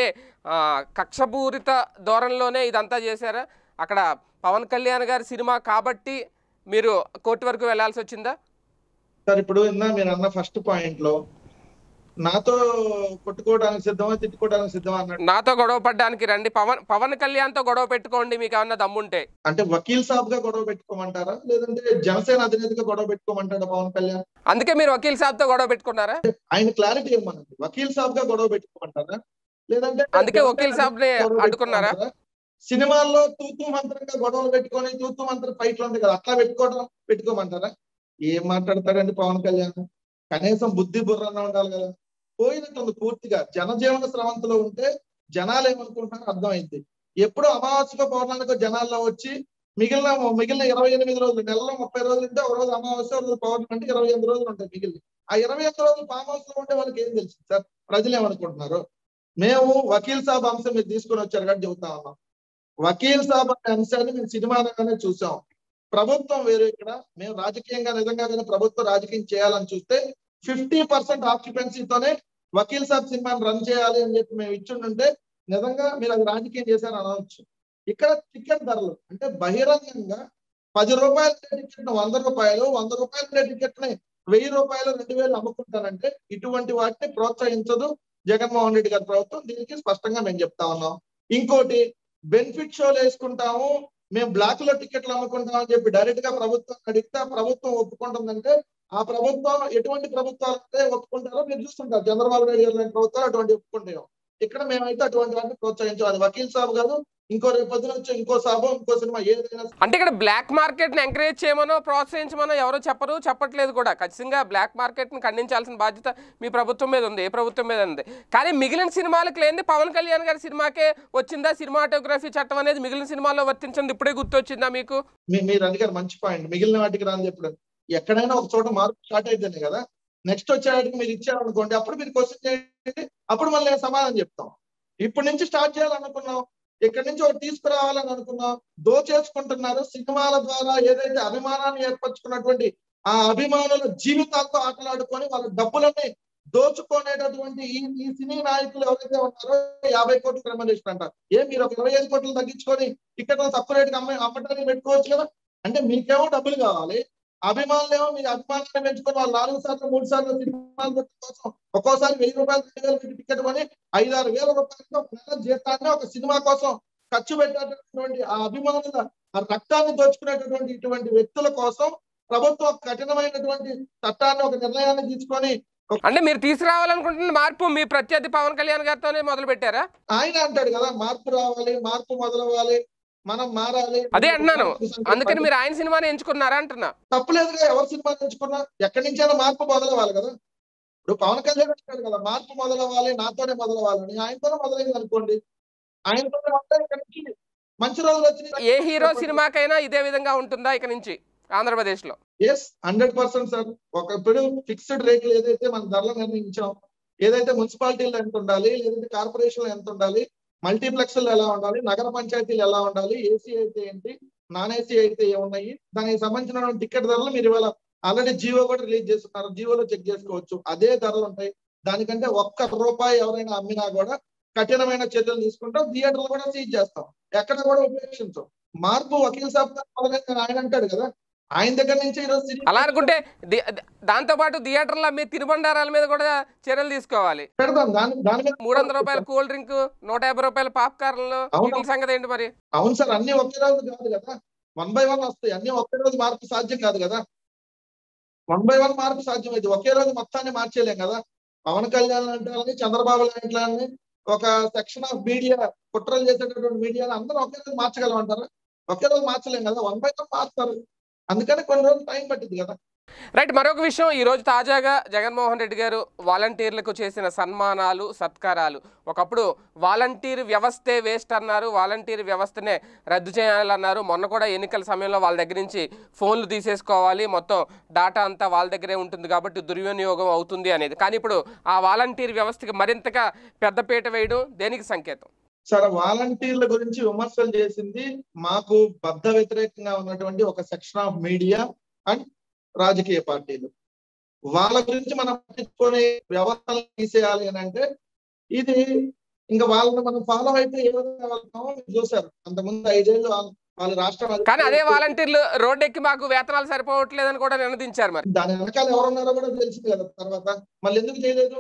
కక్షపూరిత ధోరణిలోనే ఇదంతా చేశారా? అక్కడ పవన్ కళ్యాణ్ గారి సినిమా కాబట్టి మీరు కోర్టు వరకు వెళ్లాల్సి వచ్చిందా? సార్ ఇప్పుడు ఇందా మీరు అన్న ఫస్ట్ పాయింట్ లో నాతో కొట్టుకోవడానికి సిద్ధమా తిట్టుకోవడానికి సిద్ధమా అన్నట్టు. నాతో గొడవ పడ్డానికి రండి, పవన్ పవన్ కళ్యాణ్ తో గొడవ పెట్టుకోండి మీకు ఏమన్నా దమ్ముంటే. అంటే వకీల్ సాబ్ గా గొడవ పెట్టుకోమంటారా, లేదంటే జనసేన అధినేతగా గొడవ పెట్టుకోమంటారా పవన్ కళ్యాణ్? అందుకే మీరు వకీల్ సాబ్ తో గొడవ పెట్టుకున్నారా? ఆయన క్లారిటీ ఇవ్వమనండి. వకీల్ సాబ్ గా గొడవ పెట్టుకోమంటారా, లేదంటే అందుకే వకీల్ సాబ్ ని అడ్డుకున్నారా? సినిమాల్లో తూతూ మంత్రంగా గొడవలు పెట్టుకొని తూతూ మంత్రం ఫైట్లు ఉంది కదా, అట్లా పెట్టుకోవడం పెట్టుకోమంటారా? ఏం మాట్లాడతాడండి పవన్ కళ్యాణ్? కనీసం బుద్ధి బుర్రన్నా ఉండాలి కదా. పోయినట్టుంది పూర్తిగా. జనజీవన స్రవంతిలో ఉంటే జనాలు ఏమనుకుంటున్నారో అర్థమైంది. ఎప్పుడో అమావాస్యకో పౌర్ణానికో జనాల్లో వచ్చి మిగిలిన మిగిలిన ఇరవై ఎనిమిది రోజులు, నెలలో ముప్పై రోజులు ఉంటే ఒక రోజు అమావాస్య, ఒక రోజు పౌర్ణమి అంటే ఇరవై ఎనిమిది రోజులు ఉంటాయి మిగిలిన. ఆ ఇరవై ఎనిమిది రోజులు ఫామ్ హౌస్ లో ఉంటే వాళ్ళకి ఏం తెలుసు సార్? ప్రజలు ఏమనుకుంటున్నారు? మేము వకీల్ సాబ్ అంశం మీరు తీసుకొని వచ్చారు కాబట్టి చెబుతా ఉన్నాం. వకీల్ సాబ్ అనే అంశాన్ని మేము సినిమా రంగానే చూసాం. ప్రభుత్వం వేరే. ఇక్కడ మేము రాజకీయంగా నిజంగా కానీ ప్రభుత్వం రాజకీయం చేయాలని చూస్తే ఫిఫ్టీ పర్సెంట్ ఆక్యుపెన్సీతోనే వకీల్ సాబ్ సినిమాని రన్ చేయాలి అని చెప్పి మేము ఇచ్చిండుంటే నిజంగా మీరు అది రాజకీయం చేశారు అనవచ్చు. ఇక్కడ టికెట్ ధరలు అంటే బహిరంగంగా పది రూపాయల టికెట్ వంద రూపాయలు, వంద రూపాయల టికెట్ ని వెయ్యి రూపాయలు, రెండు వేలు అమ్ముకుంటారంటే ఇటువంటి వాటిని ప్రోత్సహించదు జగన్మోహన్ రెడ్డి గారి ప్రభుత్వం. దీనికి స్పష్టంగా మేము చెప్తా ఉన్నాం. ఇంకోటి, బెనిఫిట్ షోలు వేసుకుంటాము, మేము బ్లాక్ లో టికెట్లు అమ్ముకుంటాం అని చెప్పి డైరెక్ట్ గా ప్రభుత్వం అడిగితే ఆ ప్రభుత్వం ఒప్పుకుంటుందంటే ఆ ప్రభుత్వం ఎటువంటి ప్రభుత్వాలు అయితే ఒప్పుకుంటారో మీరు చూస్తుంటారు. చంద్రబాబు నాయుడు గారి ప్రభుత్వాలు అటువంటి ఒప్పుకుంటాం. ఇక్కడ మేమైతే అటువంటి వాటిని ప్రోత్సహించాం. అది వకీల్ సాబ్ కాదు, ఇంకో రేపు పొద్దున వచ్చి ఇంకో సాబో ఇంకో సినిమా ఏదైనా. అంటే ఇక్కడ బ్లాక్ మార్కెట్ ని ఎంకరేజ్ చేయమనో ప్రోత్సహించమనో ఎవరో చెప్పరు, చెప్పట్లేదు కూడా. ఖచ్చితంగా బ్లాక్ మార్కెట్ ని ఖండించాల్సిన బాధ్యత మీ ప్రభుత్వం మీద ఉంది, ఏ ప్రభుత్వం మీద ఉంది. కానీ మిగిలిన సినిమాలకు లేని పవన్ కళ్యాణ్ గారి సినిమాకే వచ్చిందా సినిమాటోగ్రఫీ చట్టం అనేది? మిగిలిన సినిమాల్లో వర్తించండి ఇప్పుడే గుర్తొచ్చిందా మీకు? మీరు అందుకని మంచి పాయింట్. మిగిలిన వాటికి రాని చెప్పడం ఎక్కడైనా ఒక చోట మార్పు స్టార్ట్ అయితేనే కదా నెక్స్ట్ వచ్చేవాటికి మీరు ఇచ్చారనుకోండి, అప్పుడు మీరు క్వశ్చన్ చేయండి, అప్పుడు మళ్ళీ సమాధానం చెప్తాం. ఇప్పటి నుంచి స్టార్ట్ చేయాలనుకున్నాం, ఇక్కడి నుంచి ఒకటి తీసుకురావాలని అనుకున్నాం, దోచేసుకుంటున్నారు. సినిమాల ద్వారా ఏదైతే అభిమానాన్ని ఏర్పరచుకున్నటువంటి ఆ అభిమానుల జీవితాలతో ఆటలాడుకొని వాళ్ళ డబ్బులని దోచుకునేటటువంటి ఈ ఈ సినీ నాయకులు ఎవరైతే ఉన్నారో యాభై కోట్లు రెమ్యునరేషన్ అంటారు. ఏ మీరు ఒక ఇరవై ఐదు కోట్లు తగ్గించుకొని టికెట్ తక్కువ రేటుకి అమ్మ అమ్మటానికి పెట్టుకోవచ్చు కదా. అంటే మీకేమో డబ్బులు కావాలి, అభిమానులేమో మీరు అభిమానాన్ని పెంచుకొని వాళ్ళు నాలుగు సార్లు మూడు సార్లు సినిమాల కోసం ఒక్కోసారి వెయ్యి రూపాయలు రెండు వేల టికెట్ కొని ఐదు ఆరు వేల రూపాయలతో ఒక నెల జీతాన్ని ఒక సినిమా కోసం ఖర్చు పెట్టేటటువంటి ఆ అభిమానుల ఆ రక్తాన్ని దోచుకునేటటువంటి ఇటువంటి వ్యక్తుల కోసం ప్రభుత్వం కఠినమైనటువంటి చట్టాన్ని ఒక నిర్ణయాన్ని తీసుకొని. అంటే మీరు తీసుకురావాలనుకుంటున్న మార్పు మీ ప్రత్యర్థి పవన్ కళ్యాణ్ గారితోనే మొదలు పెట్టారా? ఆయన అంటాడు కదా మార్పు రావాలి, మార్పు మొదలవ్వాలి, మనం మారాలి. అదే అంటున్నాను, అందుకని మీరు ఆయన సినిమాని ఎంచుకున్నారా అంటున్నా. తప్పులేదుగా, ఎవరి సినిమాని ఎంచుకున్నా ఎక్కడి నుంచైనా మార్పు మొదలవ్వాలి కదా. ఇప్పుడు పవన్ కళ్యాణ్ అంటాడు కదా మార్పు మొదలవ్వాలి, నాతోనే మొదలవ్వాలని. ఆయనతోనే మొదలైంది అనుకోండి, ఆయనతోనే మొదలై ఇక్కడి నుంచి మంచి రోజులు వచ్చినాయి. ఏ హీరో సినిమాకైనా ఇదే విధంగా ఉంటుందా ఇక నుంచి ఆంధ్రప్రదేశ్ లో? Yes, hundred percent sir. ఒకప్పుడు ఫిక్స్డ్ రేట్లు ఏదైతే మన ధరలు నిర్ణయించాం, ఏదైతే మున్సిపాలిటీలో ఎంత ఉండాలి, లేదంటే కార్పొరేషన్ ఎంత ఉండాలి, మల్టీప్లెక్స్లు ఎలా ఉండాలి, నగర పంచాయతీలు ఎలా ఉండాలి, ఏసీ అయితే ఏంటి, నాన్ ఏసీ అయితే ఏమున్నాయి, దానికి సంబంధించిన టికెట్ ధరలు మీరు ఇవాళ ఆల్రెడీ జియో కూడా రిలీజ్ చేస్తున్నారు, జియోలో చెక్ చేసుకోవచ్చు. అదే ధరలు ఉంటాయి. దానికంటే ఒక్క రూపాయి ఎవరైనా అమ్మినా కూడా కఠినమైన చర్యలు తీసుకుంటాం, థియేటర్లు కూడా సీజ్ చేస్తాం, ఎక్కడ కూడా ఉపేక్షించాం. మార్పు వకీల్ సాబ్ ఆయన అంటాడు కదా, ఆయన దగ్గర నుంచి ఈరోజు అలా అనుకుంటే దాంతో పాటు థియేటర్ల మీద తిరుబండారాల మీద కూడా చర్యలు తీసుకోవాలి. పెడదాం. దాని దాని మీద మూడు వందల రూపాయల కూల్ డ్రింక్, నూట యాభై రూపాయల పాప్కార్న్లు, వీటి సంగతి ఏంటి మరి? అవును సార్, అన్ని ఒకే రోజు కాదు కదా, వన్ బై వన్ వస్తాయి. అన్ని ఒకే రోజు మార్పు సాధ్యం కాదు కదా. వన్ బై వన్ మార్పు సాధ్యమైంది, ఒకే రోజు మొత్తాన్ని మార్చేయలేం కదా. పవన్ కళ్యాణ్ అంటే చంద్రబాబు లాంటి ఒక సెక్షన్ ఆఫ్ మీడియా కుట్రలు చేసేటటువంటి మీడియాని అందరూ ఒకే రోజు మార్చగలమంటారా? ఒకే రోజు మార్చలేం కదా, వన్ బై వన్ మార్చారు. అందుకని కొన్ని రోజులు టైం పట్టింది కదా. రైట్. మరొక విషయం, ఈరోజు తాజాగా జగన్మోహన్ రెడ్డి గారు వాలంటీర్లకు చేసిన సన్మానాలు సత్కారాలు. ఒకప్పుడు వాలంటీర్ వ్యవస్థే వేస్ట్ అన్నారు, వాలంటీర్ వ్యవస్థనే రద్దు చేయాలన్నారు. మొన్న కూడా ఎన్నికల సమయంలో వాళ్ళ దగ్గర నుంచి ఫోన్లు తీసేసుకోవాలి, మొత్తం డాటా అంతా వాళ్ళ దగ్గరే ఉంటుంది కాబట్టి దుర్వినియోగం అవుతుంది అనేది. కానీ ఇప్పుడు ఆ వాలంటీర్ వ్యవస్థకి మరింతగా పెద్దపీట వేయడం దేనికి సంకేతం? సార్, వాలంటీర్ల గురించి విమర్శలు చేసింది మాకు బద్ధ వ్యతిరేకంగా ఉన్నటువంటి ఒక సెక్షన్ ఆఫ్ మీడియా అండ్ రాజకీయ పార్టీలు. వాళ్ళ గురించి మనం పట్టించుకునే వ్యవస్థలు తీసేయాలి అని అంటే ఇది ఇంకా వాళ్ళని మనం ఫాలో అయితే ఏ విధంగా వెళ్తామో మీరు చూసారు. అంతకుముందు ఐదేళ్ళు వాళ్ళ రాష్ట్రం, కానీ అదే వాలంటీర్లు రోడ్డెక్కి మాకు వేతనాలు సరిపోవట్లేదని కూడా నినదించారు. మరి దాని వెనకాల ఎవరున్నారో కూడా తెలిసింది కదా. తర్వాత మళ్ళీ ఎందుకు చేయలేదు?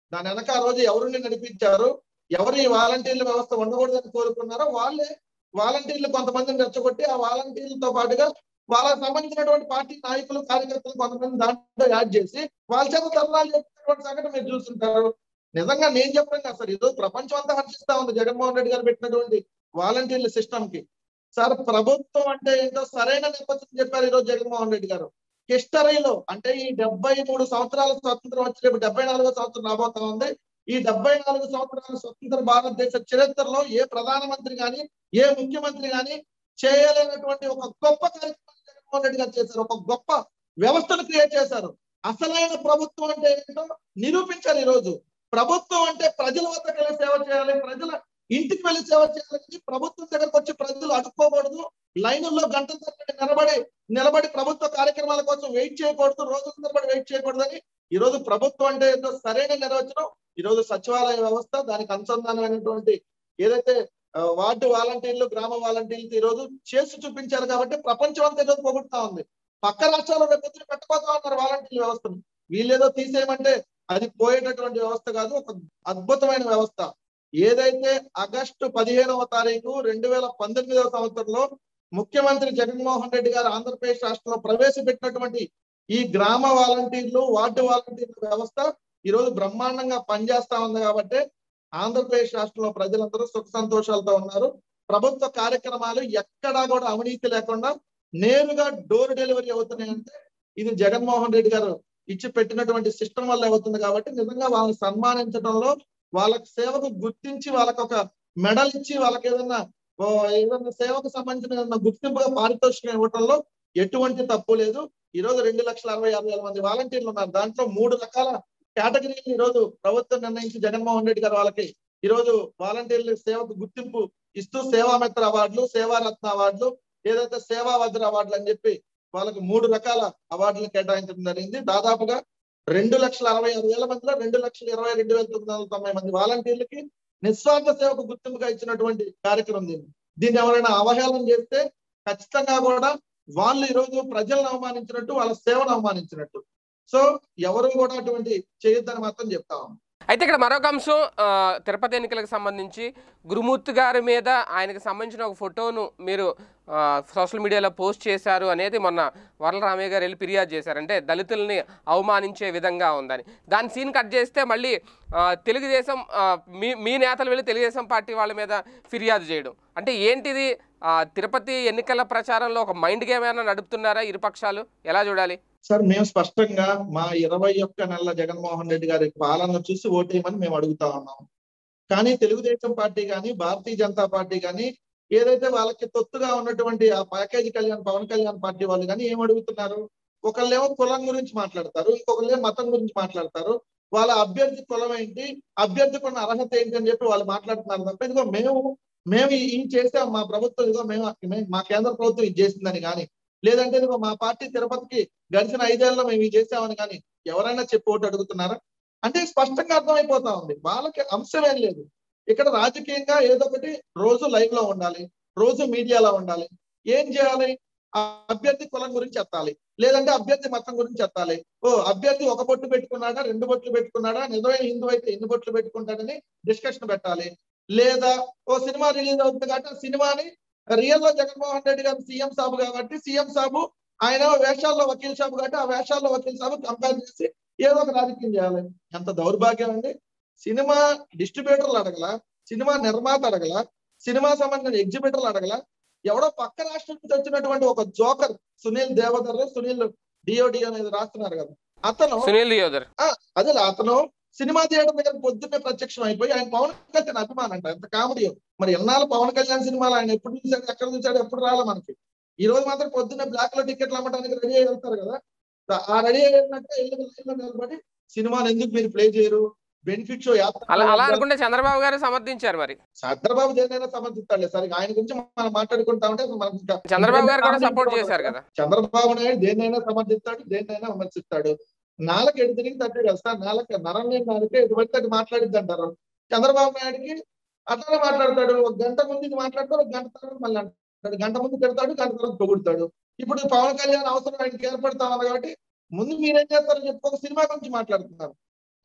దాని వెనక ఆ రోజు ఎవరిని నడిపించారు, ఎవరు ఈ వాలంటీర్ల వ్యవస్థ ఉండకూడదని కోరుకున్నారో వాళ్ళే వాలంటీర్లు కొంతమందిని రెచ్చగొట్టి ఆ వాలంటీర్లతో పాటుగా వాళ్ళకి సంబంధించినటువంటి పార్టీ నాయకులు కార్యకర్తలు కొంతమంది దాంట్లో యాడ్ చేసి వాళ్ళ చేత ధర్నాలు చేసినటువంటి సంఘటన మీరు చూస్తుంటారు. నిజంగా నేను చెప్పాను కదా సార్, ఈరోజు ప్రపంచం అంతా హర్షిస్తా ఉంది జగన్మోహన్ రెడ్డి గారు పెట్టినటువంటి వాలంటీర్ల సిస్టమ్ కి. సార్ ప్రభుత్వం అంటే ఏంటో సరైన నిర్వచనం చెప్పారు ఈరోజు జగన్మోహన్ రెడ్డి గారు. హిస్టరీలో అంటే ఈ డెబ్బై మూడు సంవత్సరాల స్వతంత్రం వచ్చి రేపు డెబ్బై నాలుగో సంవత్సరం రాబోతా ఉంది. ఈ డెబ్బై నాలుగు సంవత్సరాల స్వతంత్ర భారతదేశ చరిత్రలో ఏ ప్రధానమంత్రి గాని ఏ ముఖ్యమంత్రి గాని చేయలేనటువంటి ఒక గొప్ప కార్యక్రమం జగన్మోహన్ రెడ్డి గారు చేశారు. ఒక గొప్ప వ్యవస్థను క్రియేట్ చేశారు. అసలైన ప్రభుత్వం అంటే ఏంటో నిరూపించారు. ఈ రోజు ప్రభుత్వం అంటే ప్రజల వద్దకు వెళ్ళి సేవ చేయాలి, ప్రజల ఇంటికి వెళ్ళి సేవ చేయాలి. ప్రభుత్వం దగ్గరకు వచ్చి ప్రజలు అడుక్కోకూడదు, లైనుల్లో గంటల తరబడి నిలబడి నిలబడి ప్రభుత్వ కార్యక్రమాల కోసం వెయిట్ చేయకూడదు, రోజుల తరబడి వెయిట్ చేయకూడదని ఈ రోజు ప్రభుత్వం అంటే ఏంటో సరైన నిర్వచనం ఈ రోజు సచివాలయ వ్యవస్థ, దానికి అనుసంధానమైనటువంటి ఏదైతే వార్డు వాలంటీర్లు, గ్రామ వాలంటీర్లు ఈ రోజు చేసి చూపించారు కాబట్టి ప్రపంచం అంతా ఈరోజు పొగుడుతా ఉంది. పక్క రాష్ట్రాల్లో రేపు పెట్టబోతా ఉన్నారు వాలంటీర్ల వ్యవస్థను. వీళ్ళేదో తీసేయమంటే అది పోయేటటువంటి వ్యవస్థ కాదు, ఒక అద్భుతమైన వ్యవస్థ. ఏదైతే ఆగస్టు పదిహేనవ తారీఖు రెండు వేల పంతొమ్మిదవ సంవత్సరంలో ముఖ్యమంత్రి జగన్మోహన్ రెడ్డి గారు ఆంధ్రప్రదేశ్ రాష్ట్రంలో ప్రవేశపెట్టినటువంటి ఈ గ్రామ వాలంటీర్లు, వార్డు వాలంటీర్ల వ్యవస్థ ఈ రోజు బ్రహ్మాండంగా పనిచేస్తా ఉంది కాబట్టి ఆంధ్రప్రదేశ్ రాష్ట్రంలో ప్రజలందరూ సుఖ సంతోషాలతో ఉన్నారు. ప్రభుత్వ కార్యక్రమాలు ఎక్కడా కూడా అవినీతి లేకుండా నేరుగా డోర్ డెలివరీ అవుతున్నాయంటే ఇది జగన్మోహన్ రెడ్డి గారు ఇచ్చి పెట్టినటువంటి సిస్టమ్ వల్ల అవుతుంది. కాబట్టి నిజంగా వాళ్ళని సన్మానించడంలో, వాళ్ళకి సేవకు గుర్తించి వాళ్ళకి ఒక మెడల్ ఇచ్చి వాళ్ళకి ఏదన్నా ఏదన్నా సేవకు సంబంధించిన గుర్తింపుగా పారితోషికం ఇవ్వడంలో ఎటువంటి తప్పు లేదు. ఈ రోజు రెండు లక్షల అరవై ఆరు వేల మంది వాలంటీర్లు ఉన్నారు. దాంట్లో మూడు రకాల కేటగిరీలు ఈ రోజు ప్రభుత్వం నిర్ణయించి జగన్మోహన్ రెడ్డి గారు వాళ్ళకి ఈ రోజు వాలంటీర్ల సేవకు గుర్తింపు ఇస్తూ సేవామిత్ర అవార్డులు, సేవారత్న అవార్డులు, ఏదైతే సేవా వజ్ర అవార్డులు అని చెప్పి వాళ్ళకి మూడు రకాల అవార్డులు కేటాయించడం జరిగింది. దాదాపుగా రెండు లక్షల అరవై ఆరు వేల మందిలో రెండు లక్షల ఇరవై రెండు వేల తొమ్మిది వందల తొంభై మంది వాలంటీర్లకి నిస్వార్థ సేవకు గుర్తింపుగా ఇచ్చినటువంటి కార్యక్రమం దీన్ని దీన్ని ఎవరైనా అవహేళన చేస్తే ఖచ్చితంగా కూడా వాళ్ళు ఈ రోజు ప్రజలను అవమానించినట్టు, వాళ్ళ సేవను అవమానించినట్టు. సో ఎవరు కూడా అటువంటి చేయొద్దని మాత్రం చెప్తాము. అయితే ఇక్కడ మరొక అంశం, తిరుపతి ఎన్నికలకు సంబంధించి గురుమూర్తి గారి మీద ఆయనకు సంబంధించిన ఒక ఫోటోను మీరు సోషల్ మీడియాలో పోస్ట్ చేశారు అనేది మొన్న వరలరామయ్య గారు వెళ్ళి ఫిర్యాదు చేశారు. అంటే దళితుల్ని అవమానించే విధంగా ఉందని. దాని సీన్ కట్ చేస్తే మళ్ళీ తెలుగుదేశం మీ మీ నేతలు వెళ్ళి తెలుగుదేశం పార్టీ వాళ్ళ మీద ఫిర్యాదు చేయడం అంటే ఏంటిది? తిరుపతి ఎన్నికల ప్రచారంలో ఒక మైండ్ గేమ్ ఏమైనా నడుపుతున్నారా ఇరుపక్షాలు? ఎలా చూడాలి సార్? మేము స్పష్టంగా మా ఇరవై ఒక్క నెలల జగన్మోహన్ రెడ్డి గారి పాలన చూసి ఓటేయమని మేము అడుగుతా ఉన్నాం. కానీ తెలుగుదేశం పార్టీ కానీ భారతీయ జనతా పార్టీ కానీ ఏదైతే వాళ్ళకి తొత్తుగా ఉన్నటువంటి ఆ ప్యాకేజీ కళ్యాణ్ పవన్ కళ్యాణ్ పార్టీ వాళ్ళు కానీ ఏం అడుగుతున్నారు? ఒకళ్ళేమో కులం గురించి మాట్లాడతారు, ఇంకొకళ్ళేమో మతం గురించి మాట్లాడతారు. వాళ్ళ అభ్యర్థి కులం ఏంటి, అభ్యర్థికి ఉన్న అర్హత ఏంటి అని చెప్పి వాళ్ళు మాట్లాడుతున్నారు తప్ప ఇదిగో మేము మేము ఈ చేసాం, మా ప్రభుత్వం ఇదిగో మేము మా కేంద్ర ప్రభుత్వం ఇది చేసిందని కానీ, లేదంటే ఇదిగో మా పార్టీ తిరుపతికి గడిచిన ఐదేళ్లలో మేము ఇది చేసామని కానీ ఎవరైనా చెప్పి ఓటు అడుగుతున్నారా? అంటే స్పష్టంగా అర్థమైపోతా ఉంది వాళ్ళకి అంశం ఏం లేదు. ఇక్కడ రాజకీయంగా ఏదో ఒకటి రోజు లైవ్ లో ఉండాలి, రోజు మీడియాలో ఉండాలి. ఏం చేయాలి? ఆ అభ్యర్థి కులం గురించి ఎత్తాలి, లేదంటే అభ్యర్థి మతం గురించి ఎత్తాలి. ఓ అభ్యర్థి ఒక బొట్టు పెట్టుకున్నాడా, రెండు బొట్లు పెట్టుకున్నాడా, నిజమైన హిందూ అయితే ఎన్ని బొట్లు పెట్టుకుంటాడని డిస్కషన్ పెట్టాలి. లేదా ఓ సినిమా రిలీజ్ అవుతుంది కాబట్టి సినిమాని రియల్ లో జగన్మోహన్ రెడ్డి గారు సీఎం సాబు కాబట్టి సీఎం సాబు ఆయన వేషాల్లో వకీల్ సాబు కాబట్టి ఆ వేషాల్లో వకీల్ సాబు కంపేర్ చేసి ఏదో ఒక రాజకీయం చేయాలి. ఎంత దౌర్భాగ్యం అండి! సినిమా డిస్ట్రిబ్యూటర్లు అడగల, సినిమా నిర్మాత అడగల, సినిమా సంబంధించిన ఎగ్జిబిటర్లు అడగల, ఎవడో పక్క రాష్ట్రం నుంచి వచ్చినటువంటి ఒక జోకర్ సునీల్ దేవదర్, సునీల్ డిఓడి అనేది రాస్తున్నారు కదా, అతను సునీల్ డియోదర్ అదే అతను సినిమా థియేటర్ దగ్గర పొద్దున్నే ప్రత్యక్షం అయిపోయి ఆయన పవన్ కళ్యాణ్ అభిమానం అంట. ఎంత కామెడీ! మరి ఎన్నాళ్ళు పవన్ కళ్యాణ్ సినిమాలు ఆయన ఎప్పుడు చూసాడు, ఎక్కడ చూసాడు, ఎప్పుడు రాలే మనకి. ఈ రోజు మాత్రం పొద్దున్నే బ్లాక్ లో టికెట్లు అమ్మడానికి రెడీ అయ్యి వెళ్తారు కదా, ఆ రెడీ అయ్యేటంటే ఎల్లు లైన్ లో నిలబడి సినిమాని ఎందుకు మీరు ప్లే చేయరు, బెనిఫిట్ షో అలా అనుకుంటే చంద్రబాబు గారు సమర్థించారు. మరి చంద్రబాబు దేనైనా సమర్థిస్తాడు సార్. ఆయన గురించి మనం మాట్లాడుకుంటా ఉంటే మనకి చంద్రబాబు గారు కూడా సపోర్ట్ చేశారు కదా. చంద్రబాబు నాయుడు దేన్నైనా సమర్థిస్తాడు, దేన్నైనా విమర్శిస్తాడు. నాలుగు ఎటు తిరిగి తట్టే కదా సార్, నాలుగు నరం లేని నాలుగే ఎటువంటి అది మాట్లాడిద్ది అంటారు. చంద్రబాబు నాయుడికి అట్లనే మాట్లాడతాడు. ఒక గంట ముందు ఇది మాట్లాడతాడు, ఒక గంట తర్వాత మళ్ళీ అంటాడు, గంట ముందు పెడతాడు, గంట తర్వాత పొగుడతాడు. ఇప్పుడు పవన్ కళ్యాణ్ అవసరం ఆయనకి ఏర్పడతా ఉంది కాబట్టి ముందు మీరేం చేస్తారని చెప్పి ఒక సినిమా గురించి మాట్లాడుతున్నారు.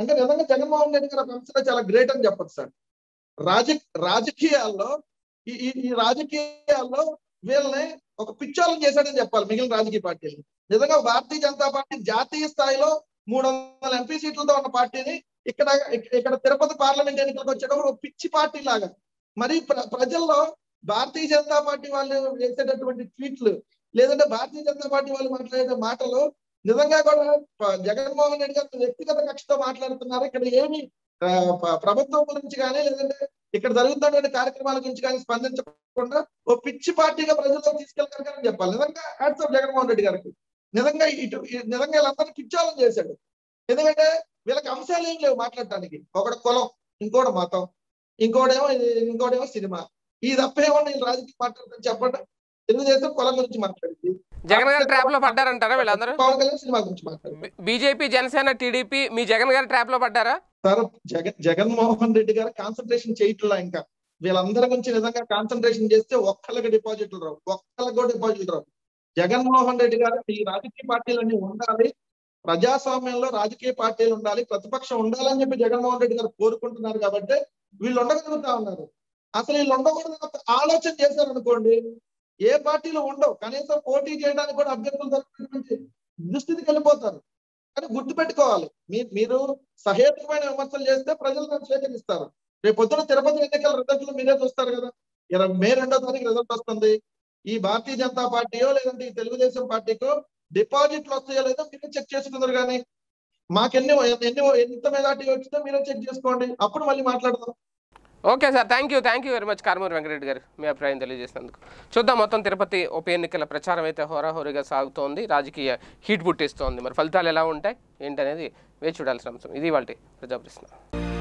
అంటే నిజంగా జగన్మోహన్ రెడ్డి గారు అంశంలో చాలా గ్రేట్ అని చెప్పచ్చు సార్. రాజ రాజకీయాల్లో ఈ ఈ రాజకీయాల్లో వీళ్ళని ఒక పిచ్చోళ్ళని చేశాడని చెప్పాలి మిగిలిన రాజకీయ పార్టీలు. నిజంగా భారతీయ జనతా పార్టీ జాతీయ స్థాయిలో మూడు వందల ఎంపీ సీట్లతో ఉన్న పార్టీని ఇక్కడ ఇక్కడ తిరుపతి పార్లమెంట్ ఎన్నికలకు వచ్చేటప్పుడు ఒక పిచ్చి పార్టీ లాగా మరి ప్రజల్లో భారతీయ జనతా పార్టీ వాళ్ళు వేసేటటువంటి ట్వీట్లు లేదంటే భారతీయ జనతా పార్టీ వాళ్ళు మాట్లాడే మాటలు నిజంగా కూడా జగన్మోహన్ రెడ్డి గారు వ్యక్తిగత కక్షతో మాట్లాడుతున్నారు. ఇక్కడ ఏమి ప్రభుత్వం గురించి కానీ లేదంటే ఇక్కడ జరుగుతున్నటువంటి కార్యక్రమాల గురించి కానీ స్పందించకుండా ఓ పిచ్చి పార్టీగా ప్రజల్లో తీసుకెళ్తారని చెప్పాలి. నిజంగా హ్యాట్స్ ఆఫ్ జగన్మోహన్ రెడ్డి గారికి. నిజంగా ఇటు నిజంగా వీళ్ళందరినీ పిచ్చాలని చేశాడు. ఎందుకంటే వీళ్ళకి అంశాలు ఏం లేవు మాట్లాడటానికి. ఒకటి కులం, ఇంకోటి మతం, ఇంకోటేమో ఇంకోటేమో సినిమా. ఈ తప్పేమో వీళ్ళు రాజకీయం మాట్లాడతారు చెప్పండి. తెలుగుదేశం కులం గురించి మాట్లాడింది, జగన్ గారి ట్రాప్ లో పడ్డారంటారా వీళ్ళందరూ? పవన్ కళ్యాణ్ సినిమా గురించి మాట్లాడారు. బీజేపీ, జనసేన, టీడీపీ మీ జగన్ గారి ట్రాప్ లో పడ్డారా? సార్ జగన్ జగన్మోహన్ రెడ్డి గారు కాన్సన్ట్రేషన్ చేయట్లా. ఇంకా వీళ్ళందరి గురించి నిజంగా కాన్సన్ట్రేషన్ చేస్తే ఒక్కళ్ళకి డిపాజిట్లు రావు, ఒక్కళ్ళకి కూడా డిపాజిట్లు రావు. జగన్మోహన్ రెడ్డి గారు ఈ రాజకీయ పార్టీలన్నీ ఉండాలి, ప్రజాస్వామ్యంలో రాజకీయ పార్టీలు ఉండాలి, ప్రతిపక్షం ఉండాలని చెప్పి జగన్మోహన్ రెడ్డి గారు కోరుకుంటున్నారు కాబట్టి వీళ్ళు ఉండగలుగుతా ఉన్నారు. అసలు వీళ్ళు ఉండకూడదు ఆలోచన చేశారు అనుకోండి, ఏ పార్టీలు ఉండవు, కనీసం పోటీ చేయడానికి కూడా అభ్యర్థులు దొరికినటువంటి దుస్థితికి వెళ్ళిపోతారు. కానీ గుర్తుపెట్టుకోవాలి, మీ మీరు సహేతుకమైన విమర్శలు చేస్తే ప్రజలు దాన్ని స్వీకరిస్తారు. రేపు పొద్దున తిరుపతి ఎన్నికల రిజల్ట్లు మీరే చూస్తారు కదా. ఇరవై మే రెండో తారీఖు రిజల్ట్ వస్తుంది. ఈ భారతీయ జనతా పార్టీయో లేదంటే ఈ తెలుగుదేశం పార్టీకో డిపాజిట్లు వస్తాయో లేదో మీరే చెక్ చేసుకుందరు. కానీ మాకెన్ని ఎన్ని ఎంత మెజార్టీ వచ్చిందో మీరే చెక్ చేసుకోండి, అప్పుడు మళ్ళీ మాట్లాడదాం. Okay sir, thank you thank you very much Karumuri Venkatareddy గారు మీ అభిప్రాయం తెలియజేసినందుకు. చూద్దాం, మొత్తం తిరుపతి ఉప ఎన్నికల ప్రచారం అయితే హోరాహోరీగా సాగుతోంది, రాజకీయ హీట్ పుట్టిస్తోంది. మరి ఫలితాలు ఎలా ఉంటాయి ఏంటనేది వేచి చూడాల్సిన అంశం. ఇది వాళ్ళ ప్రజాప్రశ్న.